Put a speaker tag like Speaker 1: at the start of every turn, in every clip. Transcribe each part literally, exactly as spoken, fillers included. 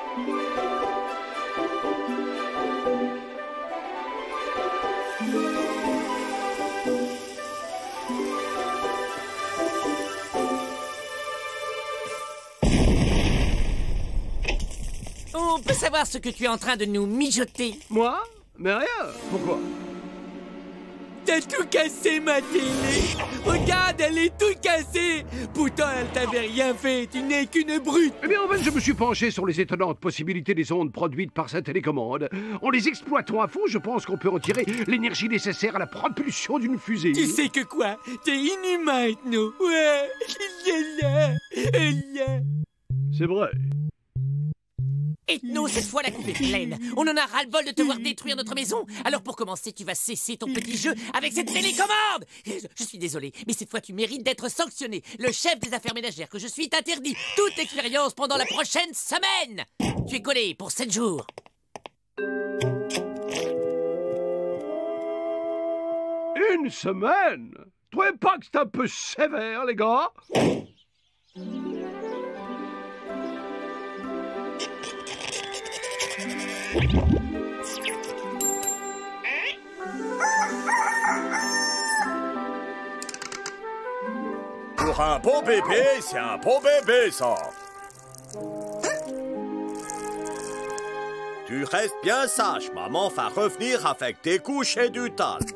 Speaker 1: On peut savoir ce que tu es en train de nous mijoter?
Speaker 2: Moi? Mais rien. Pourquoi?
Speaker 3: T'as tout cassé, ma télé! Regarde, elle est toute cassée! Pourtant, elle t'avait rien fait, tu n'es qu'une brute!
Speaker 2: Eh bien, en fait, je me suis penché sur les étonnantes possibilités des ondes produites par sa télécommande. En les exploitant à fond, je pense qu'on peut retirer l'énergie nécessaire à la propulsion d'une fusée.
Speaker 3: Tu sais que quoi? T'es inhumain, Ethno! Ouais! Il est là! Il est là!
Speaker 2: C'est vrai.
Speaker 1: Ethno, cette fois la coupe est pleine. On en a ras-le-bol de te voir détruire notre maison. Alors pour commencer, tu vas cesser ton petit jeu avec cette télécommande. Je suis désolé, mais cette fois tu mérites d'être sanctionné. Le chef des affaires ménagères que je suis t'interdit toute expérience pendant la prochaine semaine. Tu es collé pour sept jours.
Speaker 2: Une semaine? Trouvez pas que c'est un peu sévère, les gars?
Speaker 4: Pour un beau bébé, c'est un beau bébé, ça. Tu restes bien sage, maman va revenir avec des couches et du talc.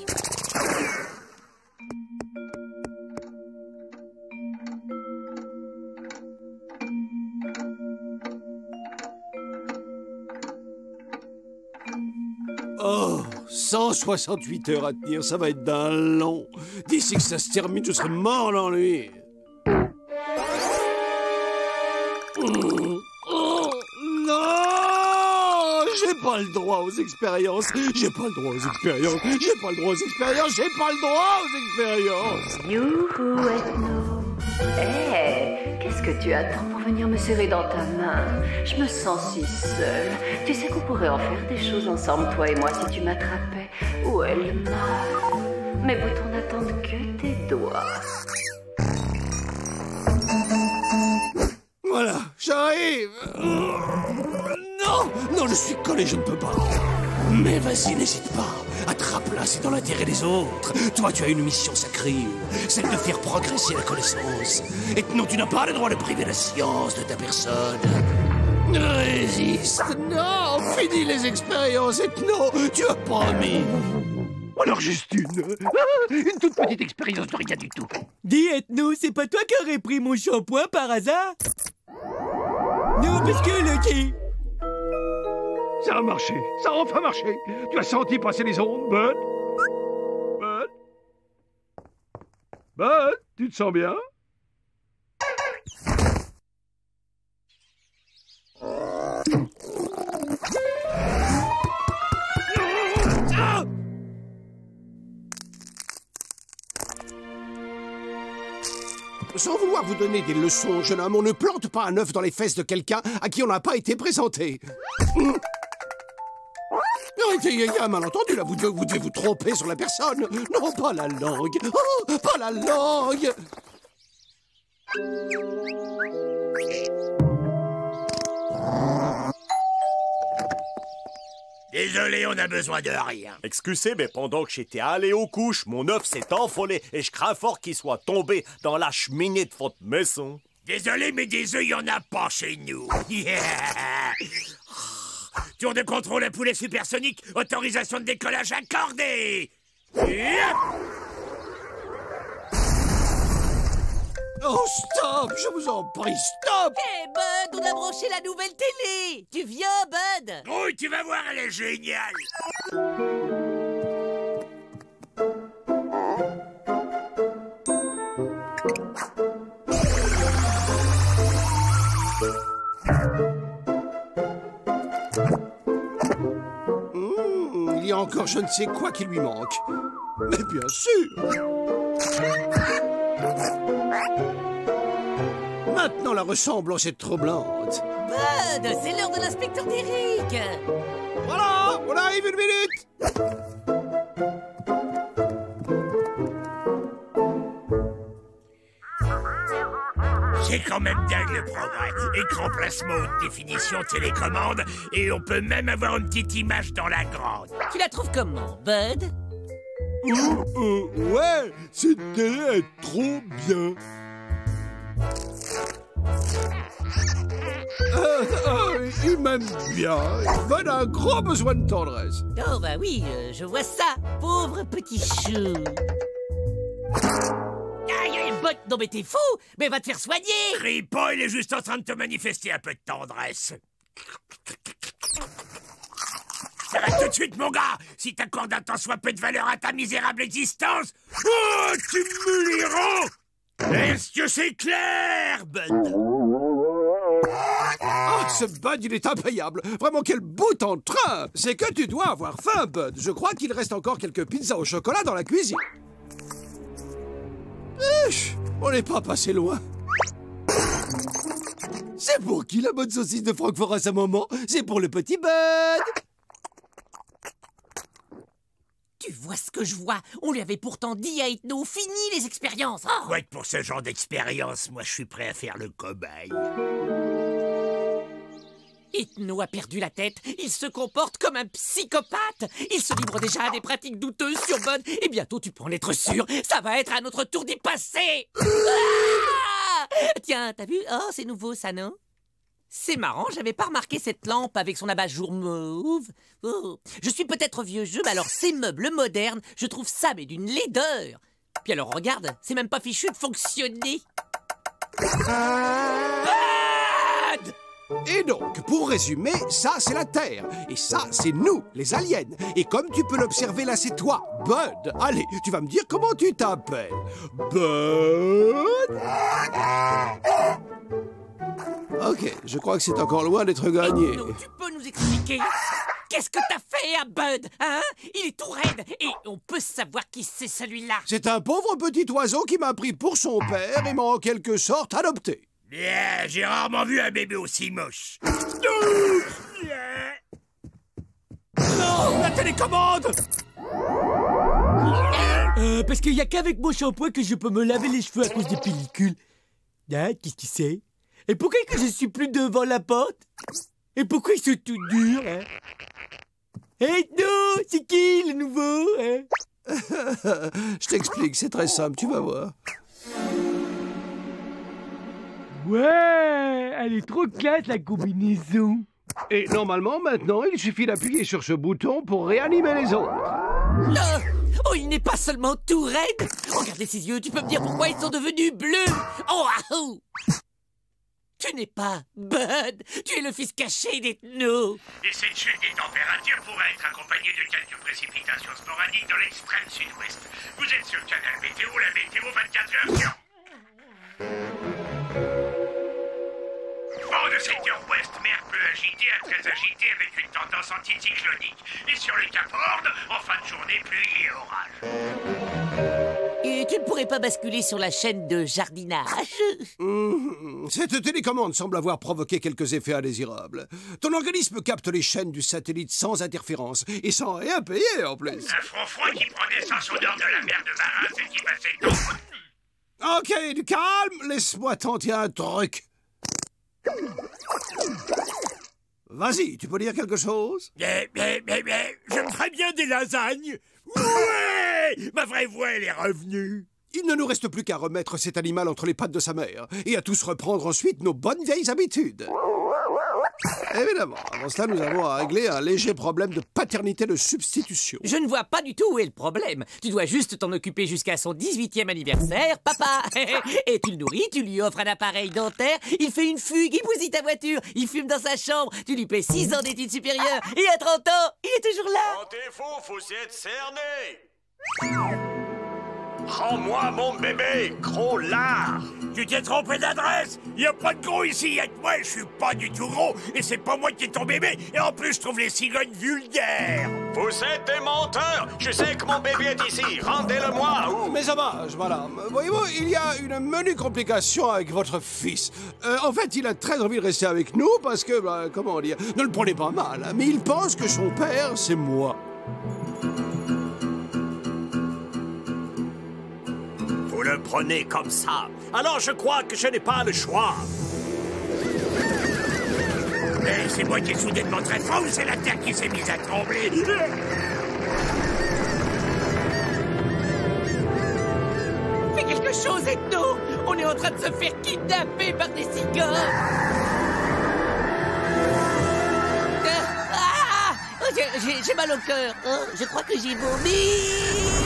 Speaker 3: Oh, cent soixante-huit heures à tenir, ça va être d'un long. D'ici que ça se termine, je serai mort d'ennui. Oh, non! J'ai pas le droit aux expériences. J'ai pas le droit aux expériences. J'ai pas le droit aux expériences. J'ai pas le droit aux expériences.
Speaker 5: Youhou, Ethno. Hé, qu'est-ce que tu attends pour venir me serrer dans ta main? Je me sens si seule. Tu sais qu'on pourrait en faire des choses ensemble, toi et moi, si tu m'attrapais. Où est le mal? Mes boutons n'attendent que tes doigts.
Speaker 3: Voilà, j'arrive. Non, non, je suis collé, je ne peux pas. Mais vas-y, n'hésite pas. Attrape-la, c'est dans l'intérêt des autres. Toi, tu as une mission sacrée, celle de faire progresser la connaissance. Et non, tu n'as pas le droit de priver la science de ta personne. Résiste. Non, finis les expériences, Ethno. Tu as promis.
Speaker 2: Alors juste une. Ah, une toute petite expérience de rien du tout.
Speaker 3: Dis, Ethno, c'est pas toi qui aurais pris mon shampoing par hasard? Non, parce que le qui...
Speaker 2: Ça a marché, ça a enfin marché. Tu as senti passer les ondes, Bud? Bud? Bud, tu te sens bien?
Speaker 3: Sans vouloir vous donner des leçons, jeune homme, on ne plante pas un œuf dans les fesses de quelqu'un à qui on n'a pas été présenté. Il y a un malentendu, là. Vous devez, vous devez vous tromper sur la personne. Non, pas la langue. Oh, pas la langue.
Speaker 4: Désolé, on a besoin de rien. Excusez, mais pendant que j'étais allé aux couches, mon œuf s'est envolé et je crains fort qu'il soit tombé dans la cheminée de votre maison. Désolé, mais des œufs, il n'y en a pas chez nous. Yeah. Tour de contrôle à poulet supersonique, autorisation de décollage accordée. Yeah.
Speaker 3: Oh, stop! Je vous en prie, stop!
Speaker 1: Hé, hey, Bud, on a branché la nouvelle télé! Tu viens, Bud?
Speaker 4: Oui, tu vas voir, elle est géniale!
Speaker 3: Mmh, il y a encore je ne sais quoi qui lui manque. Mais bien sûr! Maintenant, la ressemblance est troublante.
Speaker 1: Bud, c'est l'heure de l'inspecteur d'Eric.
Speaker 3: Voilà, on arrive une minute.
Speaker 6: C'est quand même dingue le progrès. Écran plasma haute définition, télécommande, et on peut même avoir une petite image dans la grande.
Speaker 1: Tu la trouves comment, Bud?
Speaker 3: Oh, oh, ouais, cette télé est trop bien. Euh, euh, il m'aime bien. Bud a un gros besoin de tendresse.
Speaker 1: Oh bah oui, euh, je vois ça. Pauvre petit chou. Aïe, aïe, Bud, non mais t'es fou. Mais va te faire soigner.
Speaker 6: Crie pas, il est juste en train de te manifester un peu de tendresse. Arrête tout de suite, mon gars. Si t'accordes un tant soit peu de valeur à ta misérable existence, oh, tu me liras. Est-ce que c'est clair, Bud?
Speaker 3: Ah, ce Bud, il est impayable. Vraiment, quel bout en train. C'est que tu dois avoir faim, Bud. Je crois qu'il reste encore quelques pizzas au chocolat dans la cuisine. Ish, on n'est pas passé loin. C'est pour qui la bonne saucisse de Francfort à sa maman? C'est pour le petit Bud.
Speaker 1: Tu vois ce que je vois? On lui avait pourtant dit à Ethno, fini les expériences. Oh.
Speaker 6: Ouais, pour ce genre d'expérience, moi je suis prêt à faire le cobaye.
Speaker 1: Ethno a perdu la tête. Il se comporte comme un psychopathe. Il se livre déjà à des pratiques douteuses sur Bud. Et bientôt, tu peux en être sûr, ça va être à notre tour d'y passer. Ah! Tiens, t'as vu? Oh, c'est nouveau ça, non? C'est marrant, j'avais pas remarqué cette lampe avec son abat-jour mauve. Oh. Je suis peut-être vieux jeu, mais alors ces meubles modernes, je trouve ça mais d'une laideur. Puis alors regarde, c'est même pas fichu de fonctionner. Bud!
Speaker 3: Et donc, pour résumer, ça c'est la Terre. Et ça c'est nous, les aliens. Et comme tu peux l'observer là, c'est toi, Bud. Allez, tu vas me dire comment tu t'appelles. Bud? Ok, je crois que c'est encore loin d'être gagné.
Speaker 1: Ethno, tu peux nous expliquer? Qu'est-ce que t'as fait à Bud, hein? Il est tout raide et on peut savoir qui c'est celui-là.
Speaker 3: C'est un pauvre petit oiseau qui m'a pris pour son père et m'a en quelque sorte adopté.
Speaker 6: Bien, j'ai rarement vu un bébé aussi moche.
Speaker 3: Non, la télécommande!
Speaker 7: Euh, parce qu'il n'y a qu'avec mon shampoing que je peux me laver les cheveux à cause des pellicules. Hein, qu'est-ce que c'est? Et pourquoi que je suis plus devant la porte? Et pourquoi ils sont tout durs, hein? Hey, non, c'est qui, le nouveau, hein?
Speaker 3: Je t'explique, c'est très simple, tu vas voir.
Speaker 7: Ouais, elle est trop classe, la combinaison.
Speaker 2: Et normalement, maintenant, il suffit d'appuyer sur ce bouton pour réanimer les autres.
Speaker 1: Oh, oh, il n'est pas seulement tout raide. Regardez ses yeux, tu peux me dire pourquoi ils sont devenus bleus? Oh, ah, oh. Tu n'es pas Bud, tu es le fils caché d'Ethno.
Speaker 6: Et cette chute des températures pourrait être accompagnée de quelques précipitations sporadiques dans l'extrême sud-ouest. Vous êtes sur le canal météo, la météo vingt-quatre heures sur... Vent de secteur ouest, mer peu agité à très agité avec une tendance anticyclonique. Et sur le Cap Horn, en fin de journée, pluie et orage.
Speaker 1: Et tu ne pourrais pas basculer sur la chaîne de jardinage?
Speaker 3: Mmh, cette télécommande semble avoir provoqué quelques effets indésirables. Ton organisme capte les chaînes du satellite sans interférence et sans rien payer en plus.
Speaker 6: Un front froid qui prend naissance au nord de la mer de Varas et qui va s'étendre.
Speaker 3: Ok, du calme, laisse-moi tenter un truc. Vas-y, tu peux dire quelque chose?
Speaker 6: Mais, mais, mais, mais, j'aime très bien des lasagnes. Ouais! Ma vraie voix, elle est revenue.
Speaker 3: Il ne nous reste plus qu'à remettre cet animal entre les pattes de sa mère et à tous reprendre ensuite nos bonnes vieilles habitudes. Évidemment, avant cela, nous avons à régler un léger problème de paternité de substitution.
Speaker 1: Je ne vois pas du tout où est le problème. Tu dois juste t'en occuper jusqu'à son dix-huitième anniversaire, papa. Et tu le nourris, tu lui offres un appareil dentaire, il fait une fugue, il bousille ta voiture, il fume dans sa chambre, tu lui paies six ans d'études supérieures, et à trente ans, il est toujours là.
Speaker 4: Quand t'es faux, faut être cerné. Rends-moi mon bébé, gros lard.
Speaker 6: Tu t'es trompé d'adresse. Y a pas de gros ici, y'a que moi, je suis pas du tout gros. Et c'est pas moi qui ai ton bébé. Et en plus, je trouve les cigognes vulgaires.
Speaker 4: Vous êtes des menteurs. Je sais que mon bébé est ici. Rendez-le-moi ou...
Speaker 3: Mes hommages, madame. Voyez-vous, il y a une menue complication avec votre fils. Euh, en fait, il a très envie de rester avec nous parce que, bah, comment dire, ne le prenez pas mal, hein, mais il pense que son père, c'est moi.
Speaker 6: Faut
Speaker 4: le prenez comme ça. Alors je crois que je n'ai pas le choix.
Speaker 6: Mais c'est moi qui ai soudainement très fort ou c'est la terre qui s'est mise à trembler?
Speaker 1: Fais quelque chose, Ethno! On est en train de se faire kidnapper par des cigares! Ah! Oh, j'ai- j'ai j'ai mal au cœur. Oh, je crois que j'ai vomi.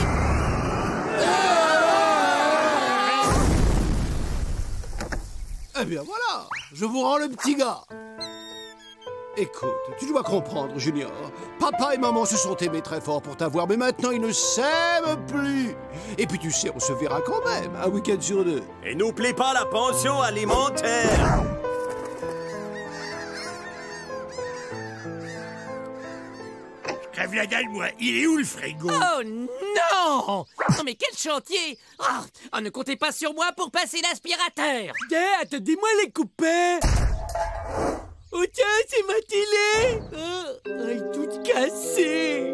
Speaker 3: Eh bien voilà, je vous rends le petit gars. Écoute, tu dois comprendre, Junior. Papa et maman se sont aimés très fort pour t'avoir, mais maintenant ils ne s'aiment plus. Et puis tu sais, on se verra quand même, un week-end sur deux.
Speaker 4: Et n'oublie pas la pension alimentaire.
Speaker 6: Crève la dalle, moi. Il est où le frigo?
Speaker 1: Oh non! Non mais quel chantier! Ah, oh, ne comptez pas sur moi pour passer l'aspirateur!
Speaker 7: Eh, attendez-moi les copains. Oh tiens, c'est ma télé. Oh, elle est toute cassée.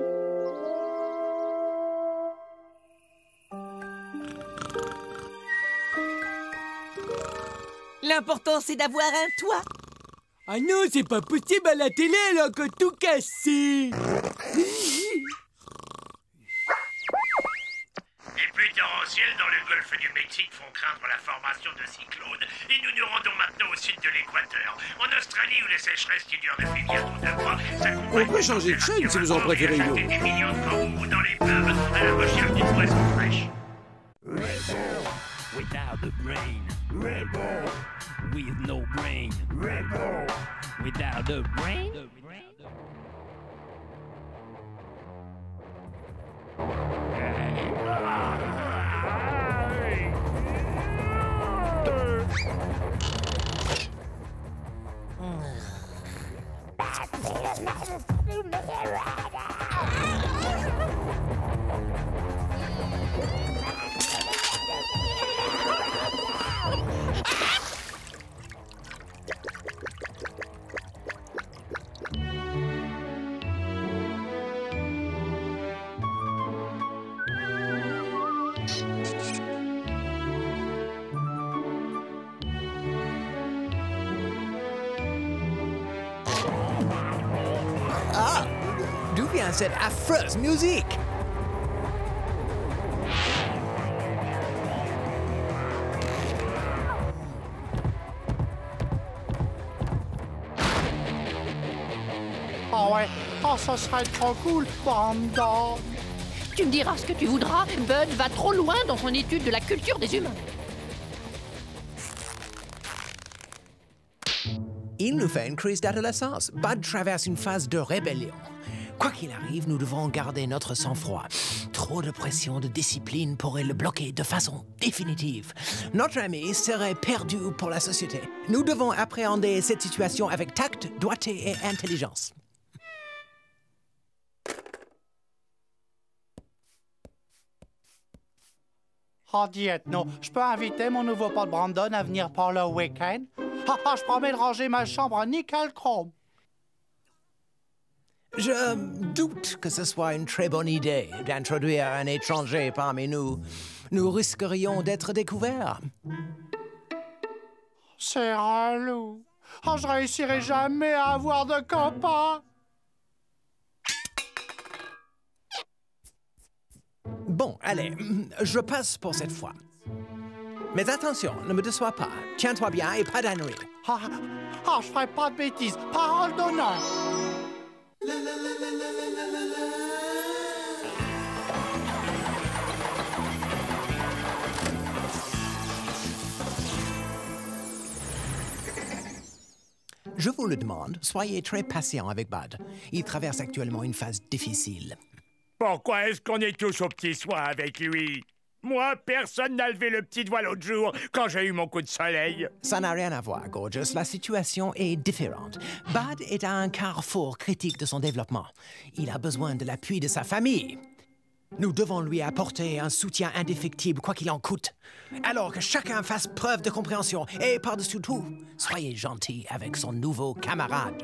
Speaker 1: L'important c'est d'avoir un toit.
Speaker 7: Ah non, c'est pas possible, à la télé, elle a encore tout cassé.
Speaker 6: Les pluies torrentielles dans le golfe du Mexique font craindre la formation de cyclones. Et nous nous rendons maintenant au sud de l'équateur. En Australie, où les sécheresses qui durent depuis bientôt deux mois s'accompagnent...
Speaker 3: On peut changer de chaîne si vous en préférez une autre.
Speaker 6: Des millions de kangourous dans les pubs à la recherche d'une poisson fraîche.
Speaker 8: Without a brain, rebel. With no brain, rebel. Without a brain.
Speaker 9: Ah, d'où vient cette affreuse musique?
Speaker 10: Ah ouais, oh, ça serait trop cool, Brandon.
Speaker 11: Tu me diras ce que tu voudras, Bud va trop loin dans son étude de la culture des humains.
Speaker 9: Il nous fait une crise d'adolescence. Bud traverse une phase de rébellion. Quoi qu'il arrive, nous devons garder notre sang-froid. Trop de pression de discipline pourrait le bloquer de façon définitive. Notre ami serait perdu pour la société. Nous devons appréhender cette situation avec tact, doigté et intelligence.
Speaker 10: Ah, diète, non. Je peux inviter mon nouveau pote Brandon à venir pour le week-end? Ah, ah, je promets de ranger ma chambre en nickel chrome.
Speaker 9: Je doute que ce soit une très bonne idée d'introduire un étranger parmi nous. Nous risquerions d'être découverts.
Speaker 10: C'est relou. Oh, je réussirai jamais à avoir de copains.
Speaker 9: Bon, allez, je passe pour cette fois. Mais attention, ne me déçois pas. Tiens-toi bien et pas d'annerie.
Speaker 10: Ah, ah, je ferai pas de bêtises. Parole d'honneur.
Speaker 9: Je vous le demande, soyez très patient avec Bud. Il traverse actuellement une phase difficile.
Speaker 6: Pourquoi est-ce qu'on est tous au petit soin avec lui? Moi, personne n'a levé le petit doigt l'autre jour quand j'ai eu mon coup de soleil.
Speaker 9: Ça n'a rien à voir, Gorgeous. La situation est différente. Bud est à un carrefour critique de son développement. Il a besoin de l'appui de sa famille. Nous devons lui apporter un soutien indéfectible, quoi qu'il en coûte. Alors que chacun fasse preuve de compréhension et, par-dessus tout, soyez gentil avec son nouveau camarade.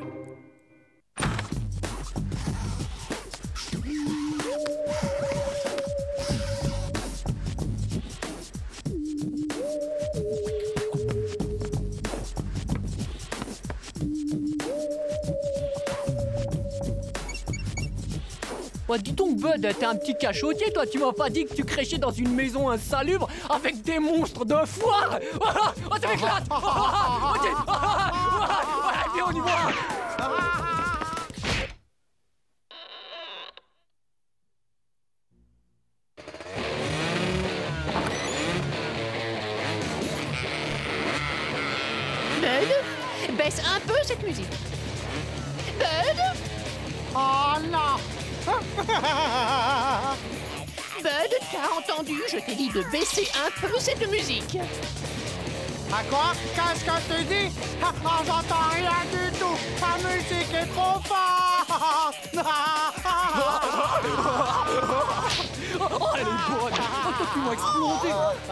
Speaker 7: Bah, dis donc, Bud, t'es un petit cachotier, toi. Tu m'as pas dit que tu créchais dans une maison insalubre avec des monstres de foire. Oh, ça m'éclate. Ok. Ouais, viens, on y va.
Speaker 11: Bud, baisse un peu cette musique. Bud.
Speaker 10: Oh non.
Speaker 11: Bud, t'as entendu? Je t'ai dit de baisser un peu cette musique.
Speaker 10: À quoi? Qu'est-ce que tu dis? Ah, oh, j'entends rien du tout. La musique est trop forte.
Speaker 7: Oh, elle est bonne. Oh, toi, tu m'as explosé.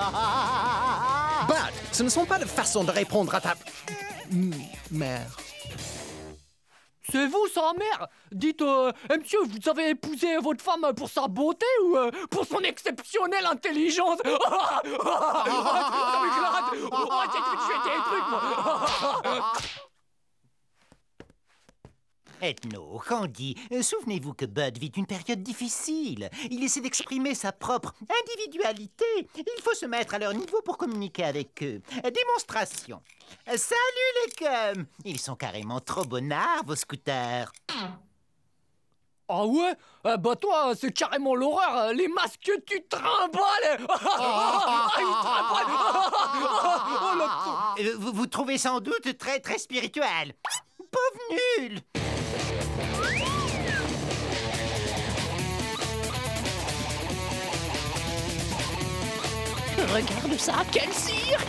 Speaker 9: Bud, ce ne sont pas de façons de répondre à ta... mère.
Speaker 7: C'est vous, sa mère. Dites, euh, eh, monsieur, vous avez épousé votre femme pour sa beauté ou euh, pour son exceptionnelle intelligence? Ça m'éclate. Oh, j'ai tué des trucs, moi.
Speaker 12: Ethno, Candy, euh, souvenez-vous que Bud vit une période difficile. Il essaie d'exprimer sa propre individualité. Il faut se mettre à leur niveau pour communiquer avec eux. Euh, démonstration. Euh, salut les cums. Ils sont carrément trop bonnards, vos scooters.
Speaker 7: Ah ouais? euh, Bah toi, c'est carrément l'horreur. Les masques que tu trimbales. Ah, ils trimballent. Oh, là,
Speaker 12: Euh, vous, vous trouvez sans doute très très spirituel. Pauvre nul.
Speaker 11: Regarde ça, quel cirque!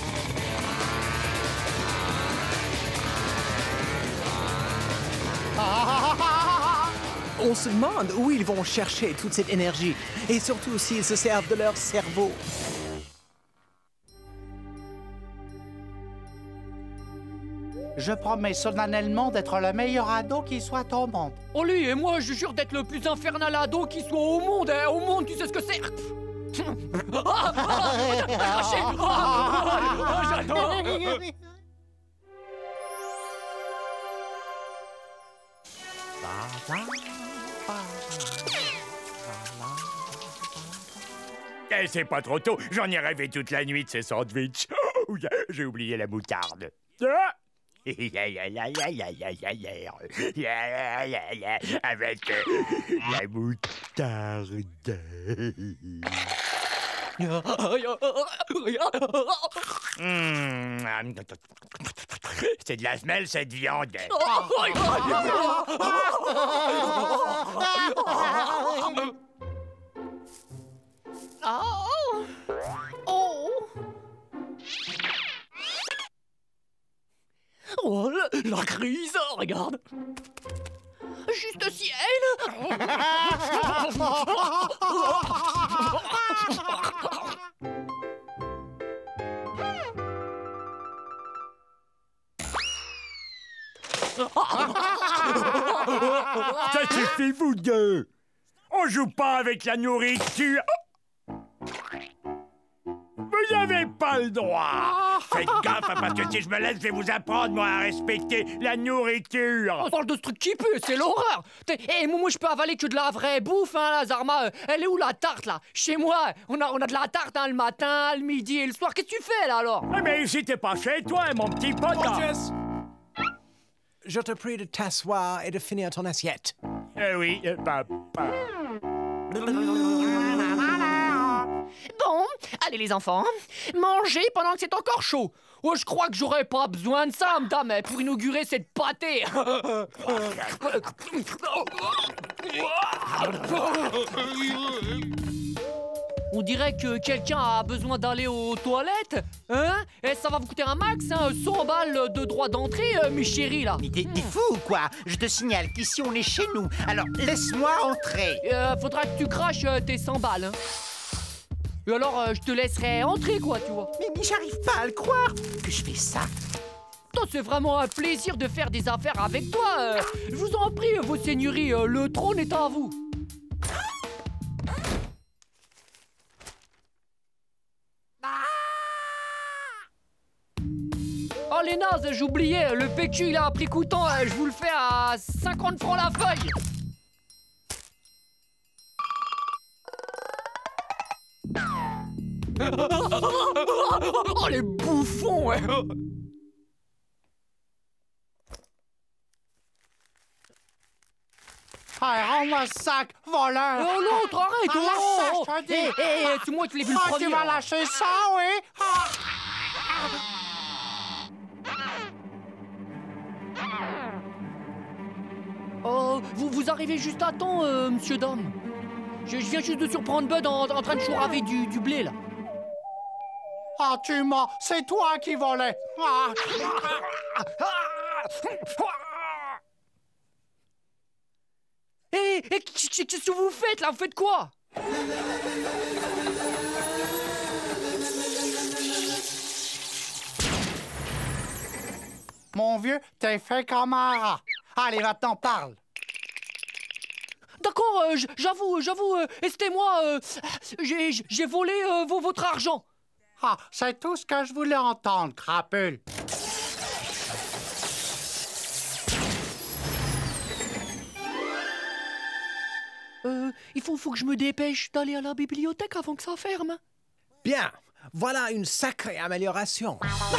Speaker 9: On se demande où ils vont chercher toute cette énergie, et surtout s'ils se servent de leur cerveau.
Speaker 10: Je promets solennellement d'être le meilleur ado qui soit au monde.
Speaker 7: Oh lui, et moi, je jure d'être le plus infernal ado qui soit au monde. Hein. Au monde, tu sais ce que c'est? Ah, ah, t'as craché. Ah, ah, j'adore.
Speaker 6: Eh, c'est pas trop tôt, j'en ai rêvé toute la nuit de ces sandwichs. Oh, j'ai oublié la moutarde. Ah avec euh, la moutarde. Mmh. C'est de la semelle, cette viande.
Speaker 11: Oh! Oh!
Speaker 7: Oh, la, la crise, regarde.
Speaker 11: Juste ciel!
Speaker 6: Ça suffit, vous deux. On joue pas avec la nourriture. Vous n'avez pas le droit. Faites gaffe, parce que si je me laisse, je vais vous apprendre, moi, à respecter la nourriture.
Speaker 7: On parle de ce truc qui pue, c'est l'horreur. Et moi, je peux avaler que de la vraie bouffe, hein, la Zarma. Elle est où, la tarte, là? Chez moi, on a, on a de la tarte, hein, le matin, le midi et le soir. Qu'est-ce que tu fais, là, alors?
Speaker 6: Eh mais ici, t'es pas chez toi, mon petit pote.
Speaker 9: Je te prie de t'asseoir et de finir ton assiette.
Speaker 6: Eh oui, euh, papa.
Speaker 11: Bon, allez les enfants, mangez pendant que c'est encore chaud.
Speaker 7: Oh, je crois que j'aurais pas besoin de ça, madame, pour inaugurer cette pâtée. On dirait que quelqu'un a besoin d'aller aux toilettes. Hein? Et ça va vous coûter un max, hein? cent balles de droit d'entrée, euh, mes chéris, là.
Speaker 12: Mais t'es fou ou quoi? Je te signale qu'ici on est chez nous. Alors laisse-moi entrer.
Speaker 7: Euh, faudra que tu craches euh, tes cent balles, hein. Et alors, euh, je te laisserai entrer, quoi, tu vois.
Speaker 12: Mais j'arrive pas à le croire que je fais ça.
Speaker 7: Toi, c'est vraiment un plaisir de faire des affaires avec toi. Euh, je vous en prie, vos seigneuries, euh, le trône est à vous. Oh, les nazes, j'oubliais, le P Q, il a un prix coûtant, euh, je vous le fais à cinquante francs la feuille.
Speaker 11: Oh, les bouffons, ouais.
Speaker 10: Hey, rends-moi le sac, voleur!
Speaker 11: Oh, l'autre, arrête!
Speaker 10: Ah,
Speaker 11: Oh,
Speaker 10: lâche ça,
Speaker 11: oh,
Speaker 10: je te dis!
Speaker 11: Hé, hé, hé, c'est moi qui l'ai vu le
Speaker 10: Ah,
Speaker 11: premier.
Speaker 10: tu vas
Speaker 11: là.
Speaker 10: lâcher ça, oui? Ah.
Speaker 11: Oh, vous, vous arrivez juste à temps, euh, monsieur Dom. Je, je viens juste de surprendre Bud en, en train de chouraver du, du blé, là.
Speaker 10: Ah, tu mens! C'est toi qui volais! Ah.
Speaker 11: Hé, hé, qu'est-ce que vous faites, là? Vous faites quoi?
Speaker 10: Mon vieux, t'es fait comme un rat. Allez, maintenant, parle.
Speaker 11: D'accord, euh, j- j'avoue, j'avoue, euh, excusez-moi, euh, j'ai j'ai volé euh, vo- votre argent.
Speaker 10: Ah, c'est tout ce que je voulais entendre, crapule.
Speaker 11: Euh, il faut, faut que je me dépêche d'aller à la bibliothèque avant que ça ferme.
Speaker 9: Bien, voilà une sacrée amélioration.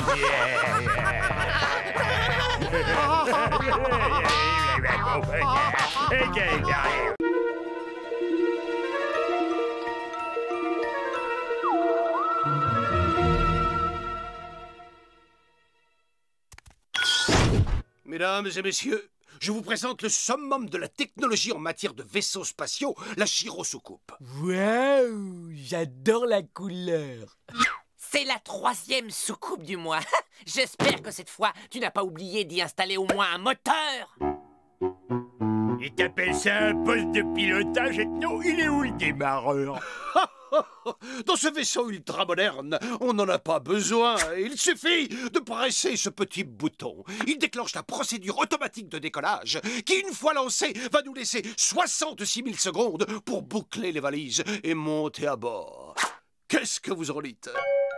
Speaker 2: Mesdames et messieurs, je vous présente le summum de la technologie en matière de vaisseaux spatiaux, la gyrosoucoupe.
Speaker 7: Waouh, j'adore la couleur.
Speaker 1: C'est la troisième soucoupe du mois. J'espère que cette fois, tu n'as pas oublié d'y installer au moins un moteur.
Speaker 6: Et t'appelles ça un poste de pilotage? Non, il est où le démarreur?
Speaker 2: Dans ce vaisseau ultra moderne, on n'en a pas besoin. Il suffit de presser ce petit bouton. Il déclenche la procédure automatique de décollage qui, une fois lancée, va nous laisser soixante-six mille secondes pour boucler les valises et monter à bord. Qu'est-ce que vous en dites?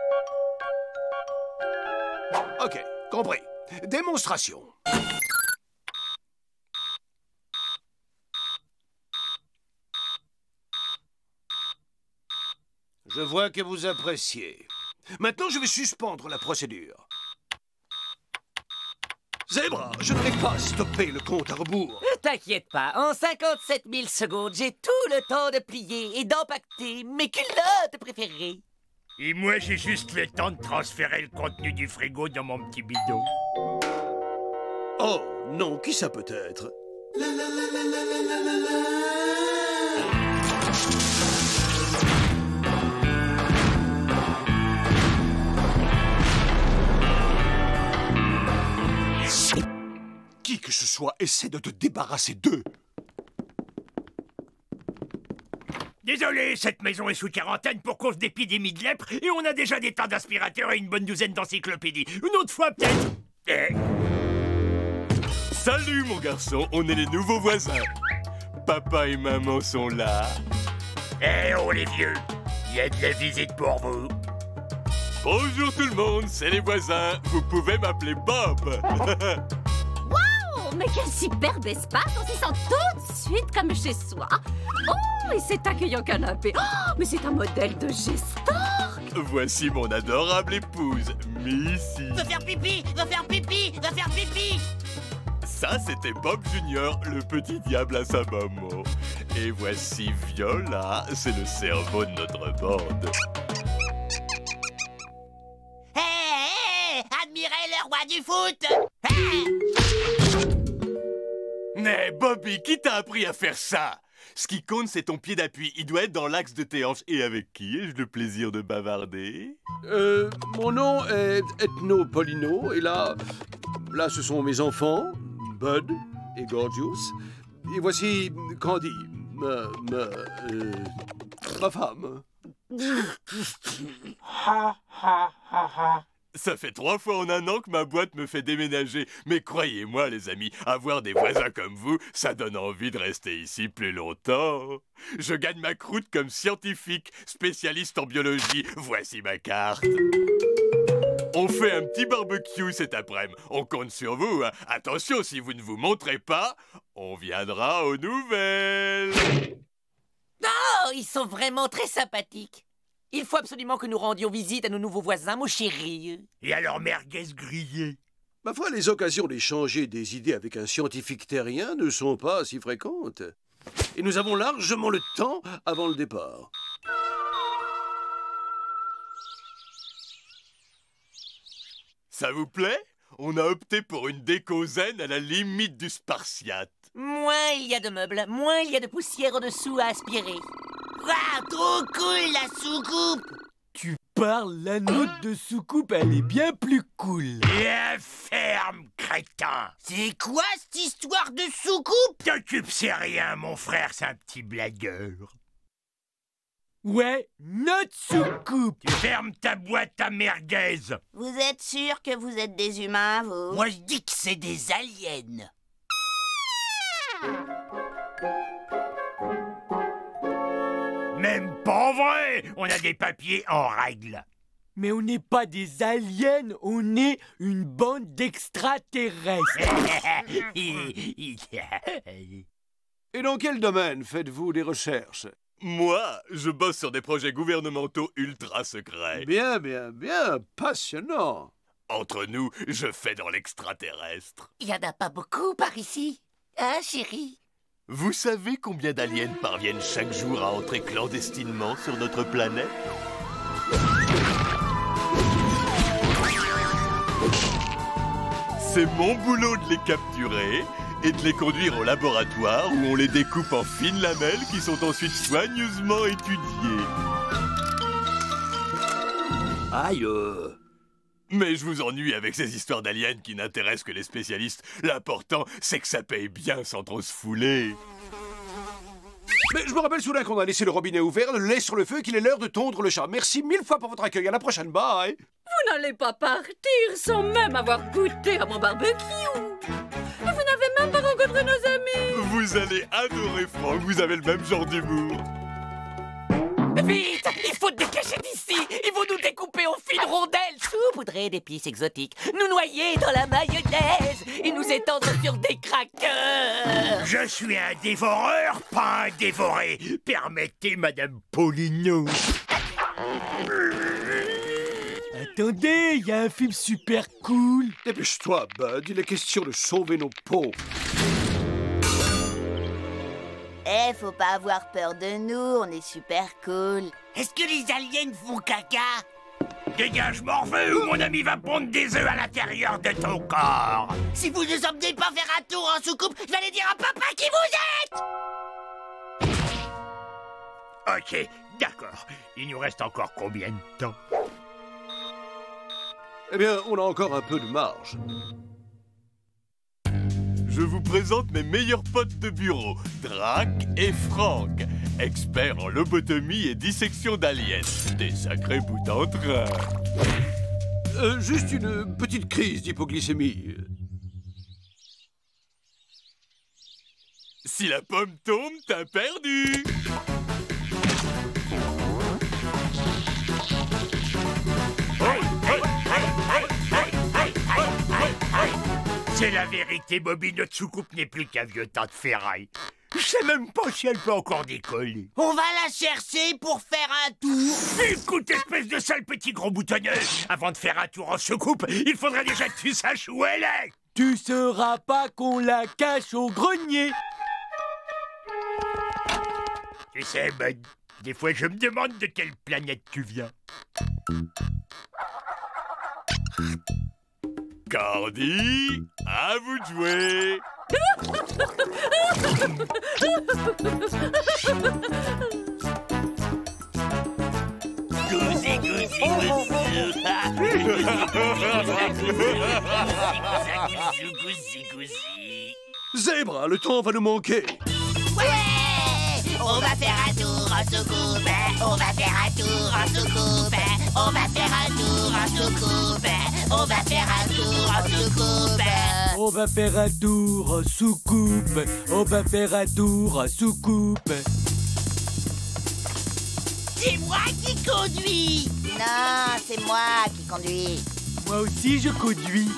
Speaker 2: Ok, compris. Démonstration. Je vois que vous appréciez. Maintenant, je vais suspendre la procédure. Zèbre, je ne vais pas stopper le compte à rebours.
Speaker 1: T'inquiète pas, en cinquante-sept mille secondes, j'ai tout le temps de plier et d'empacter mes culottes préférées.
Speaker 6: Et moi, j'ai juste le temps de transférer le contenu du frigo dans mon petit bidon.
Speaker 2: Oh, non, qui ça peut être? Qui que ce soit essaie de te débarrasser d'eux.
Speaker 6: Désolé, cette maison est sous quarantaine pour cause d'épidémie de lèpre et on a déjà des tas d'aspirateurs et une bonne douzaine d'encyclopédies. Une autre fois, peut-être. Eh.
Speaker 13: Salut, mon garçon, on est les nouveaux voisins. Papa et maman sont là.
Speaker 6: Eh oh, les vieux, il y a de la visite pour vous.
Speaker 13: Bonjour tout le monde, c'est les voisins. Vous pouvez m'appeler Bob.
Speaker 14: Waouh, mais quel superbe espace. On s'y sent tout de suite comme chez soi. Oh, et cet accueillant canapé. Oh, mais c'est un modèle de Gestor.
Speaker 13: Voici mon adorable épouse, Missy.
Speaker 15: Va faire pipi, va faire pipi, va faire pipi.
Speaker 13: Ça, c'était Bob Junior, le petit diable à sa maman. Et voici Viola, c'est le cerveau de notre bande.
Speaker 15: Hé, hé, admirez le roi du foot. Hey.
Speaker 13: Mais Bobby, qui t'a appris à faire ça? Ce qui compte, c'est ton pied d'appui. Il doit être dans l'axe de tes hanches. Et avec qui ai-je le plaisir de bavarder?
Speaker 2: Euh, mon nom est Ethno Polino, et là, là, ce sont mes enfants, Bud et Gorgeous. Et voici Candy, ma, ma, euh, ma femme.
Speaker 13: Ça fait trois fois en un an que ma boîte me fait déménager. Mais croyez-moi, les amis, avoir des voisins comme vous, ça donne envie de rester ici plus longtemps. Je gagne ma croûte comme scientifique, spécialiste en biologie. Voici ma carte. On fait un petit barbecue cet après-midi. On compte sur vous. Hein. Attention, si vous ne vous montrez pas, on viendra aux nouvelles.
Speaker 1: Oh, ils sont vraiment très sympathiques. Il faut absolument que nous rendions visite à nos nouveaux voisins, mon chéri.
Speaker 6: Et alors merguez grillé?
Speaker 3: Ma foi, les occasions d'échanger des idées avec un scientifique terrien ne sont pas si fréquentes. Et nous avons largement le temps avant le départ.
Speaker 13: Ça vous plaît? On a opté pour une déco zen à la limite du spartiate.
Speaker 1: Moins il y a de meubles, moins il y a de poussière au-dessous à aspirer.
Speaker 15: Waouh, trop cool la soucoupe!
Speaker 7: Tu parles, la note de soucoupe, elle est bien plus cool.
Speaker 6: Bien ferme, crétin!
Speaker 15: C'est quoi cette histoire de soucoupe?
Speaker 6: T'occupe, c'est rien, mon frère, c'est un petit blagueur.
Speaker 7: Ouais, notre soucoupe!
Speaker 6: Tu fermes ta boîte à merguez!
Speaker 15: Vous êtes sûr que vous êtes des humains, vous?
Speaker 1: Moi, je dis que c'est des aliens.
Speaker 6: Même pas vrai! On a des papiers en règle.
Speaker 7: Mais on n'est pas des aliens, on est une bande d'extraterrestres.
Speaker 3: Et dans quel domaine faites-vous des recherches?
Speaker 13: Moi, je bosse sur des projets gouvernementaux ultra secrets.
Speaker 3: Bien, bien, bien, passionnant.
Speaker 13: Entre nous, je fais dans l'extraterrestre.
Speaker 1: Il y en a pas beaucoup par ici, hein, chérie?
Speaker 13: Vous savez combien d'aliens parviennent chaque jour à entrer clandestinement sur notre planète? C'est mon boulot de les capturer et de les conduire au laboratoire où on les découpe en fines lamelles qui sont ensuite soigneusement étudiées.
Speaker 3: Aïe euh...
Speaker 13: Mais je vous ennuie avec ces histoires d'aliens qui n'intéressent que les spécialistes. L'important, c'est que ça paye bien sans trop se fouler.
Speaker 3: Mais je me rappelle soudain qu'on a laissé le robinet ouvert, le lait sur le feu, qu'il est l'heure de tondre le chat. Merci mille fois pour votre accueil. À la prochaine, bye.
Speaker 14: Vous n'allez pas partir sans même avoir goûté à mon barbecue. Vous n'avez même pas rencontré nos amis.
Speaker 13: Vous allez adorer Franck, vous avez le même genre d'humour.
Speaker 1: Vite, il faut te décacher d'ici. Ils vont nous découper en fines rondelles, saupoudrer d'épices exotiques, nous noyer dans la mayonnaise et nous étendre sur des crackers.
Speaker 6: Je suis un dévoreur, pas un dévoré. Permettez, Madame Paulino.
Speaker 7: Attendez, il y a un film super cool.
Speaker 3: Dépêche-toi, Bud, il est question de sauver nos peaux.
Speaker 15: Eh, faut pas avoir peur de nous, on est super cool.
Speaker 1: Est-ce que les aliens font caca?
Speaker 6: Dégage, morveux, ou mon ami va pondre des œufs à l'intérieur de ton corps.
Speaker 15: Si vous ne emmenez pas faire un tour en soucoupe, je vais aller dire à papa qui vous êtes.
Speaker 6: Ok, d'accord. Il nous reste encore combien de temps?
Speaker 3: Eh bien, on a encore un peu de marge.
Speaker 13: Je vous présente mes meilleurs potes de bureau, Drac et Franck, experts en lobotomie et dissection d'aliens. Des sacrés bouts en train.
Speaker 3: Euh, juste une petite crise d'hypoglycémie.
Speaker 13: Si la pomme tombe, t'as perdu.
Speaker 6: C'est la vérité, Bobby, notre soucoupe n'est plus qu'un vieux tas de ferraille. Je sais même pas si elle peut encore décoller.
Speaker 15: On va la chercher pour faire un tour.
Speaker 6: Écoute, espèce de sale petit gros boutonneux, avant de faire un tour en soucoupe, il faudrait déjà que tu saches où elle est.
Speaker 7: Tu sauras pas qu'on la cache au grenier.
Speaker 6: Tu sais, Bud, des fois je me demande de quelle planète tu viens.
Speaker 13: Cordy, à vous de jouer.
Speaker 15: Gousy, gousy, gousy.
Speaker 3: Zèbre, le temps va nous manquer.
Speaker 15: Ouais, on va faire un tour en soucoupe. On va faire un tour en soucoupe. On va faire un tour en soucoupe. On va faire un tour en soucoupe.
Speaker 7: On va faire un tour en soucoupe. On va faire un tour en soucoupe.
Speaker 15: C'est moi qui conduis. Non, c'est moi qui conduis.
Speaker 7: Moi aussi, je conduis.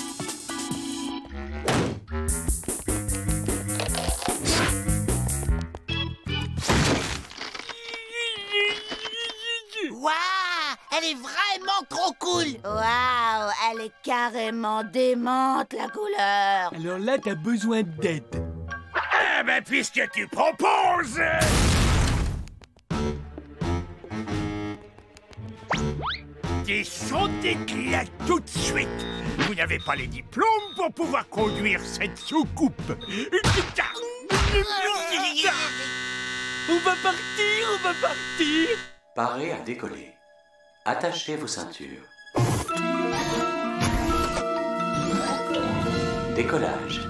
Speaker 15: Waouh! Elle est vraiment trop cool. Waouh, elle est carrément démente, la couleur.
Speaker 7: Alors là, t'as besoin d'aide.
Speaker 6: Eh ben, puisque tu proposes... Des sons d'éclat tout de suite. Vous n'avez pas les diplômes pour pouvoir conduire cette soucoupe.
Speaker 7: On va partir, on va partir.
Speaker 16: Parez à décoller. Attachez vos ceintures. Décollage.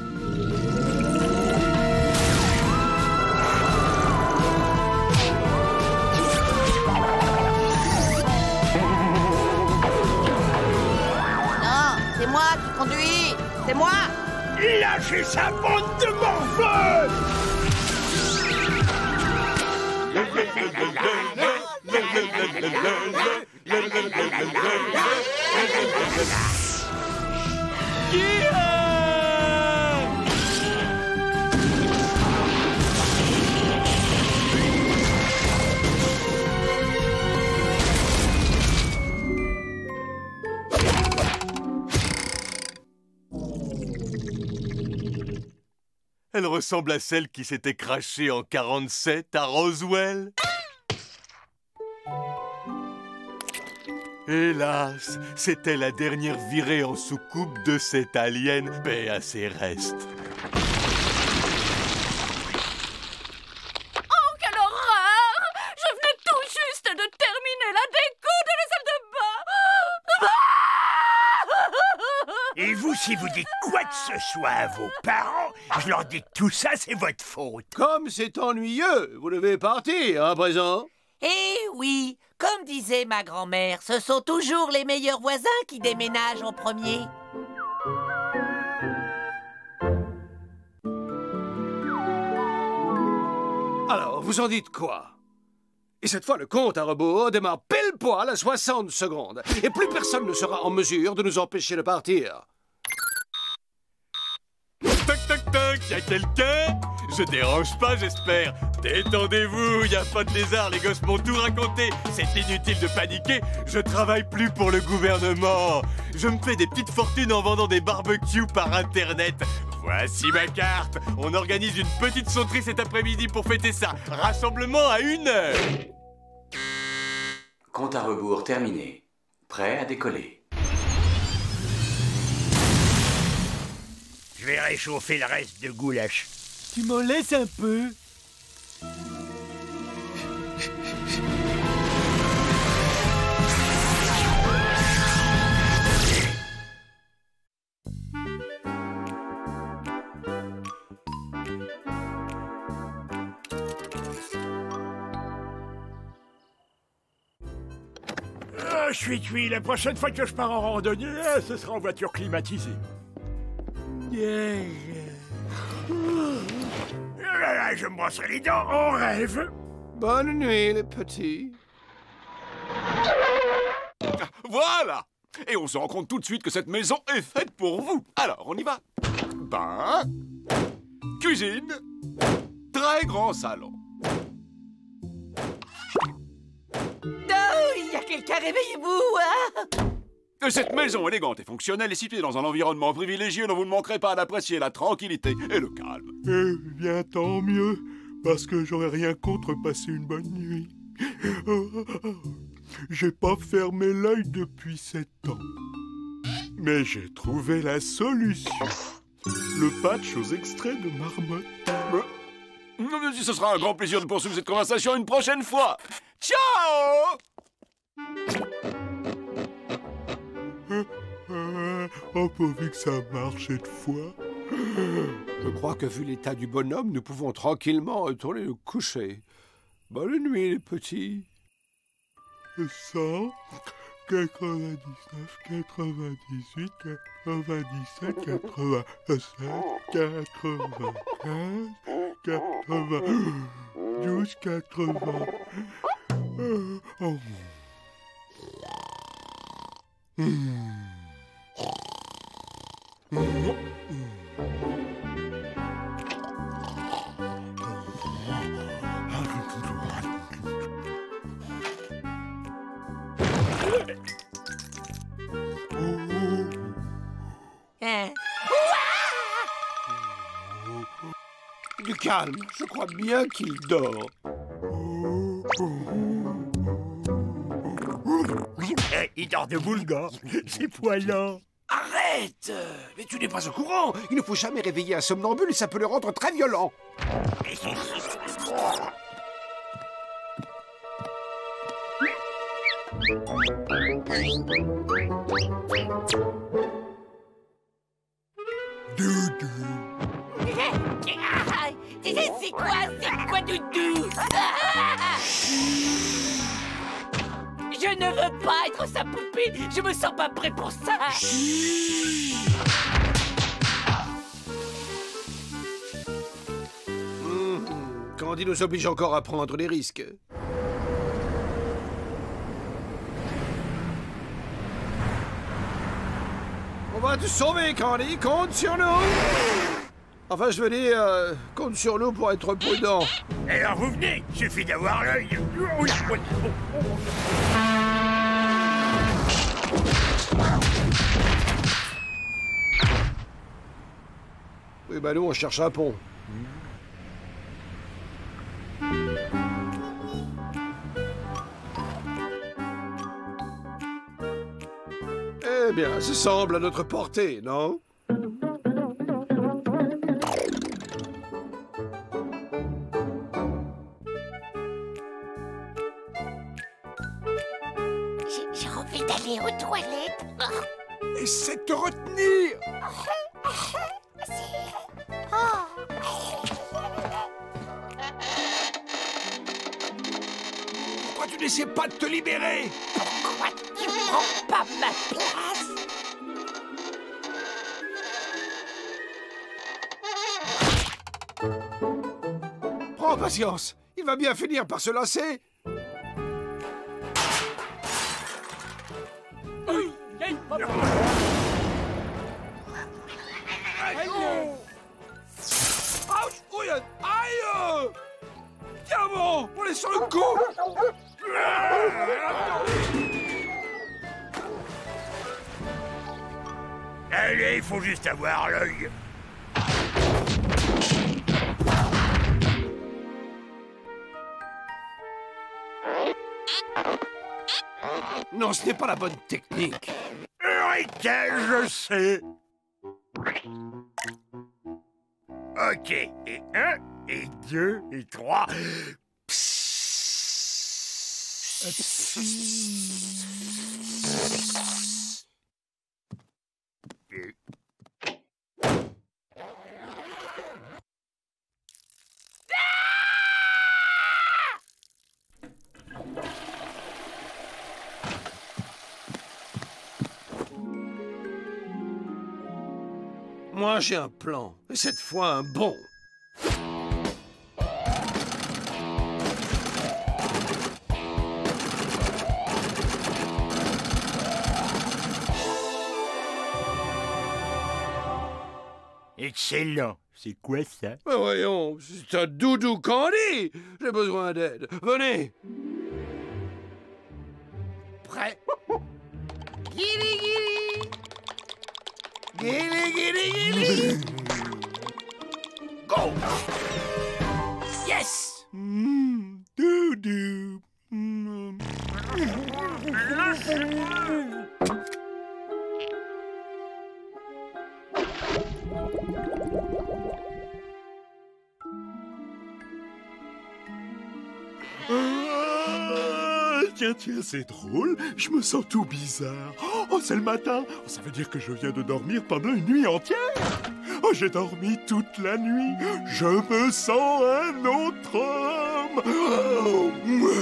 Speaker 15: Non, c'est moi qui conduis. C'est moi.
Speaker 6: Lâchez sa bande de morveux.
Speaker 13: Elle ressemble à celle qui s'était crachée en quarante-sept à Roswell. Hélas, c'était la dernière virée en soucoupe de cette alien, paix à ses restes.
Speaker 14: Oh, quelle horreur! Je venais tout juste de terminer la déco de la salle de bain!
Speaker 6: Et vous, si vous dites quoi que ce soit à vos parents, je leur dis que tout ça, c'est votre faute.
Speaker 2: Comme c'est ennuyeux, vous devez partir, à présent.
Speaker 1: Eh oui, comme disait ma grand-mère, ce sont toujours les meilleurs voisins qui déménagent en premier.
Speaker 2: Alors, vous en dites quoi? Et cette fois, le compte à rebours démarre pile poil à soixante secondes. Et plus personne ne sera en mesure de nous empêcher de partir.
Speaker 13: Toc toc toc, y'a quelqu'un? Je dérange pas, j'espère. Détendez-vous, y a pas de lézard, les gosses m'ont tout raconté. C'est inutile de paniquer, je travaille plus pour le gouvernement. Je me fais des petites fortunes en vendant des barbecues par internet. Voici ma carte. On organise une petite sauterie cet après-midi pour fêter ça. Rassemblement à une heure.
Speaker 16: Compte à rebours terminé. Prêt à décoller.
Speaker 6: Je vais réchauffer le reste de goulash.
Speaker 7: Tu m'en laisses un peu.
Speaker 6: Ah, je suis cuit. La prochaine fois que je pars en randonnée, ce sera en voiture climatisée.
Speaker 7: Yeah.
Speaker 6: Là, je me brosserai les dents, on rêve.
Speaker 2: Bonne nuit, les petits.
Speaker 17: Voilà. Et on se rend compte tout de suite que cette maison est faite pour vous. Alors, on y va. Bain, cuisine, très grand salon.
Speaker 1: Oh, il y a quelqu'un, réveillez-vous, hein?
Speaker 17: Cette maison élégante et fonctionnelle est située dans un environnement privilégié dont vous ne manquerez pas d'apprécier la tranquillité et le calme.
Speaker 18: Eh bien, tant mieux, parce que j'aurais rien contre passer une bonne nuit. J'ai pas fermé l'œil depuis sept ans. Mais j'ai trouvé la solution. Le patch aux extraits de marmotte.
Speaker 17: Ce sera un grand plaisir de poursuivre cette conversation une prochaine fois. Ciao!
Speaker 18: Oh, pourvu que ça marche cette fois.
Speaker 2: Je crois que vu l'état du bonhomme, nous pouvons tranquillement retourner nous coucher. Bonne nuit, les petits.
Speaker 18: cent, quatre-vingt-dix-neuf, quatre-vingt-dix-huit, quatre-vingt-dix-sept, quatre-vingt-sept, quatre-vingt-quinze, quatre-vingt-douze, quatre-vingts. Oh. Mmh. Mmh.
Speaker 2: Du calme, je crois bien qu'il dort.
Speaker 6: Eh, il dort debout, le gars. C'est poilant.
Speaker 2: Arrête! Mais tu n'es pas au courant. Il ne faut jamais réveiller un somnambule, ça peut le rendre très violent.
Speaker 15: C'est quoi? C'est quoi, Doudou?
Speaker 1: Je ne veux pas être sa poupée. Je me sens pas prêt pour ça.
Speaker 2: Mmh. Candy nous oblige encore à prendre des risques. On va te sauver, Candy. Compte sur nous. Enfin, je veux dire, euh, compte sur nous pour être prudent.
Speaker 6: Et alors vous venez, suffit d'avoir l'œil.
Speaker 2: Oui, bah nous, on cherche un pont. Eh bien, ça semble à notre portée, non?
Speaker 15: J'ai envie d'aller aux toilettes.
Speaker 2: Essaie de te retenir. Pourquoi tu n'essaies pas de te libérer?
Speaker 15: Pourquoi tu prends pas ma place?
Speaker 2: Prends patience. Il va bien finir par se lasser. Aïe! Tiens bon, on est sur le coup.
Speaker 6: Allez, il faut juste avoir l'œil.
Speaker 2: Non, ce n'est pas la bonne technique.
Speaker 6: Eureka, je sais. Ok, et un, et deux, et trois.
Speaker 2: Moi, j'ai un plan, et cette fois un bon.
Speaker 6: Excellent. C'est quoi ça?
Speaker 2: Mais voyons, c'est un doudou Candy. J'ai besoin d'aide. Venez. Prêt? Guili, guili. Guili, guili, guili. Go.
Speaker 15: Yes.
Speaker 18: Mmh, doudou. Mmh. Ah, tiens, tiens, c'est drôle. Je me sens tout bizarre. Oh, c'est le matin. Oh, ça veut dire que je viens de dormir pendant une nuit entière. Oh, j'ai dormi toute la nuit. Je me sens un autre homme. Oh,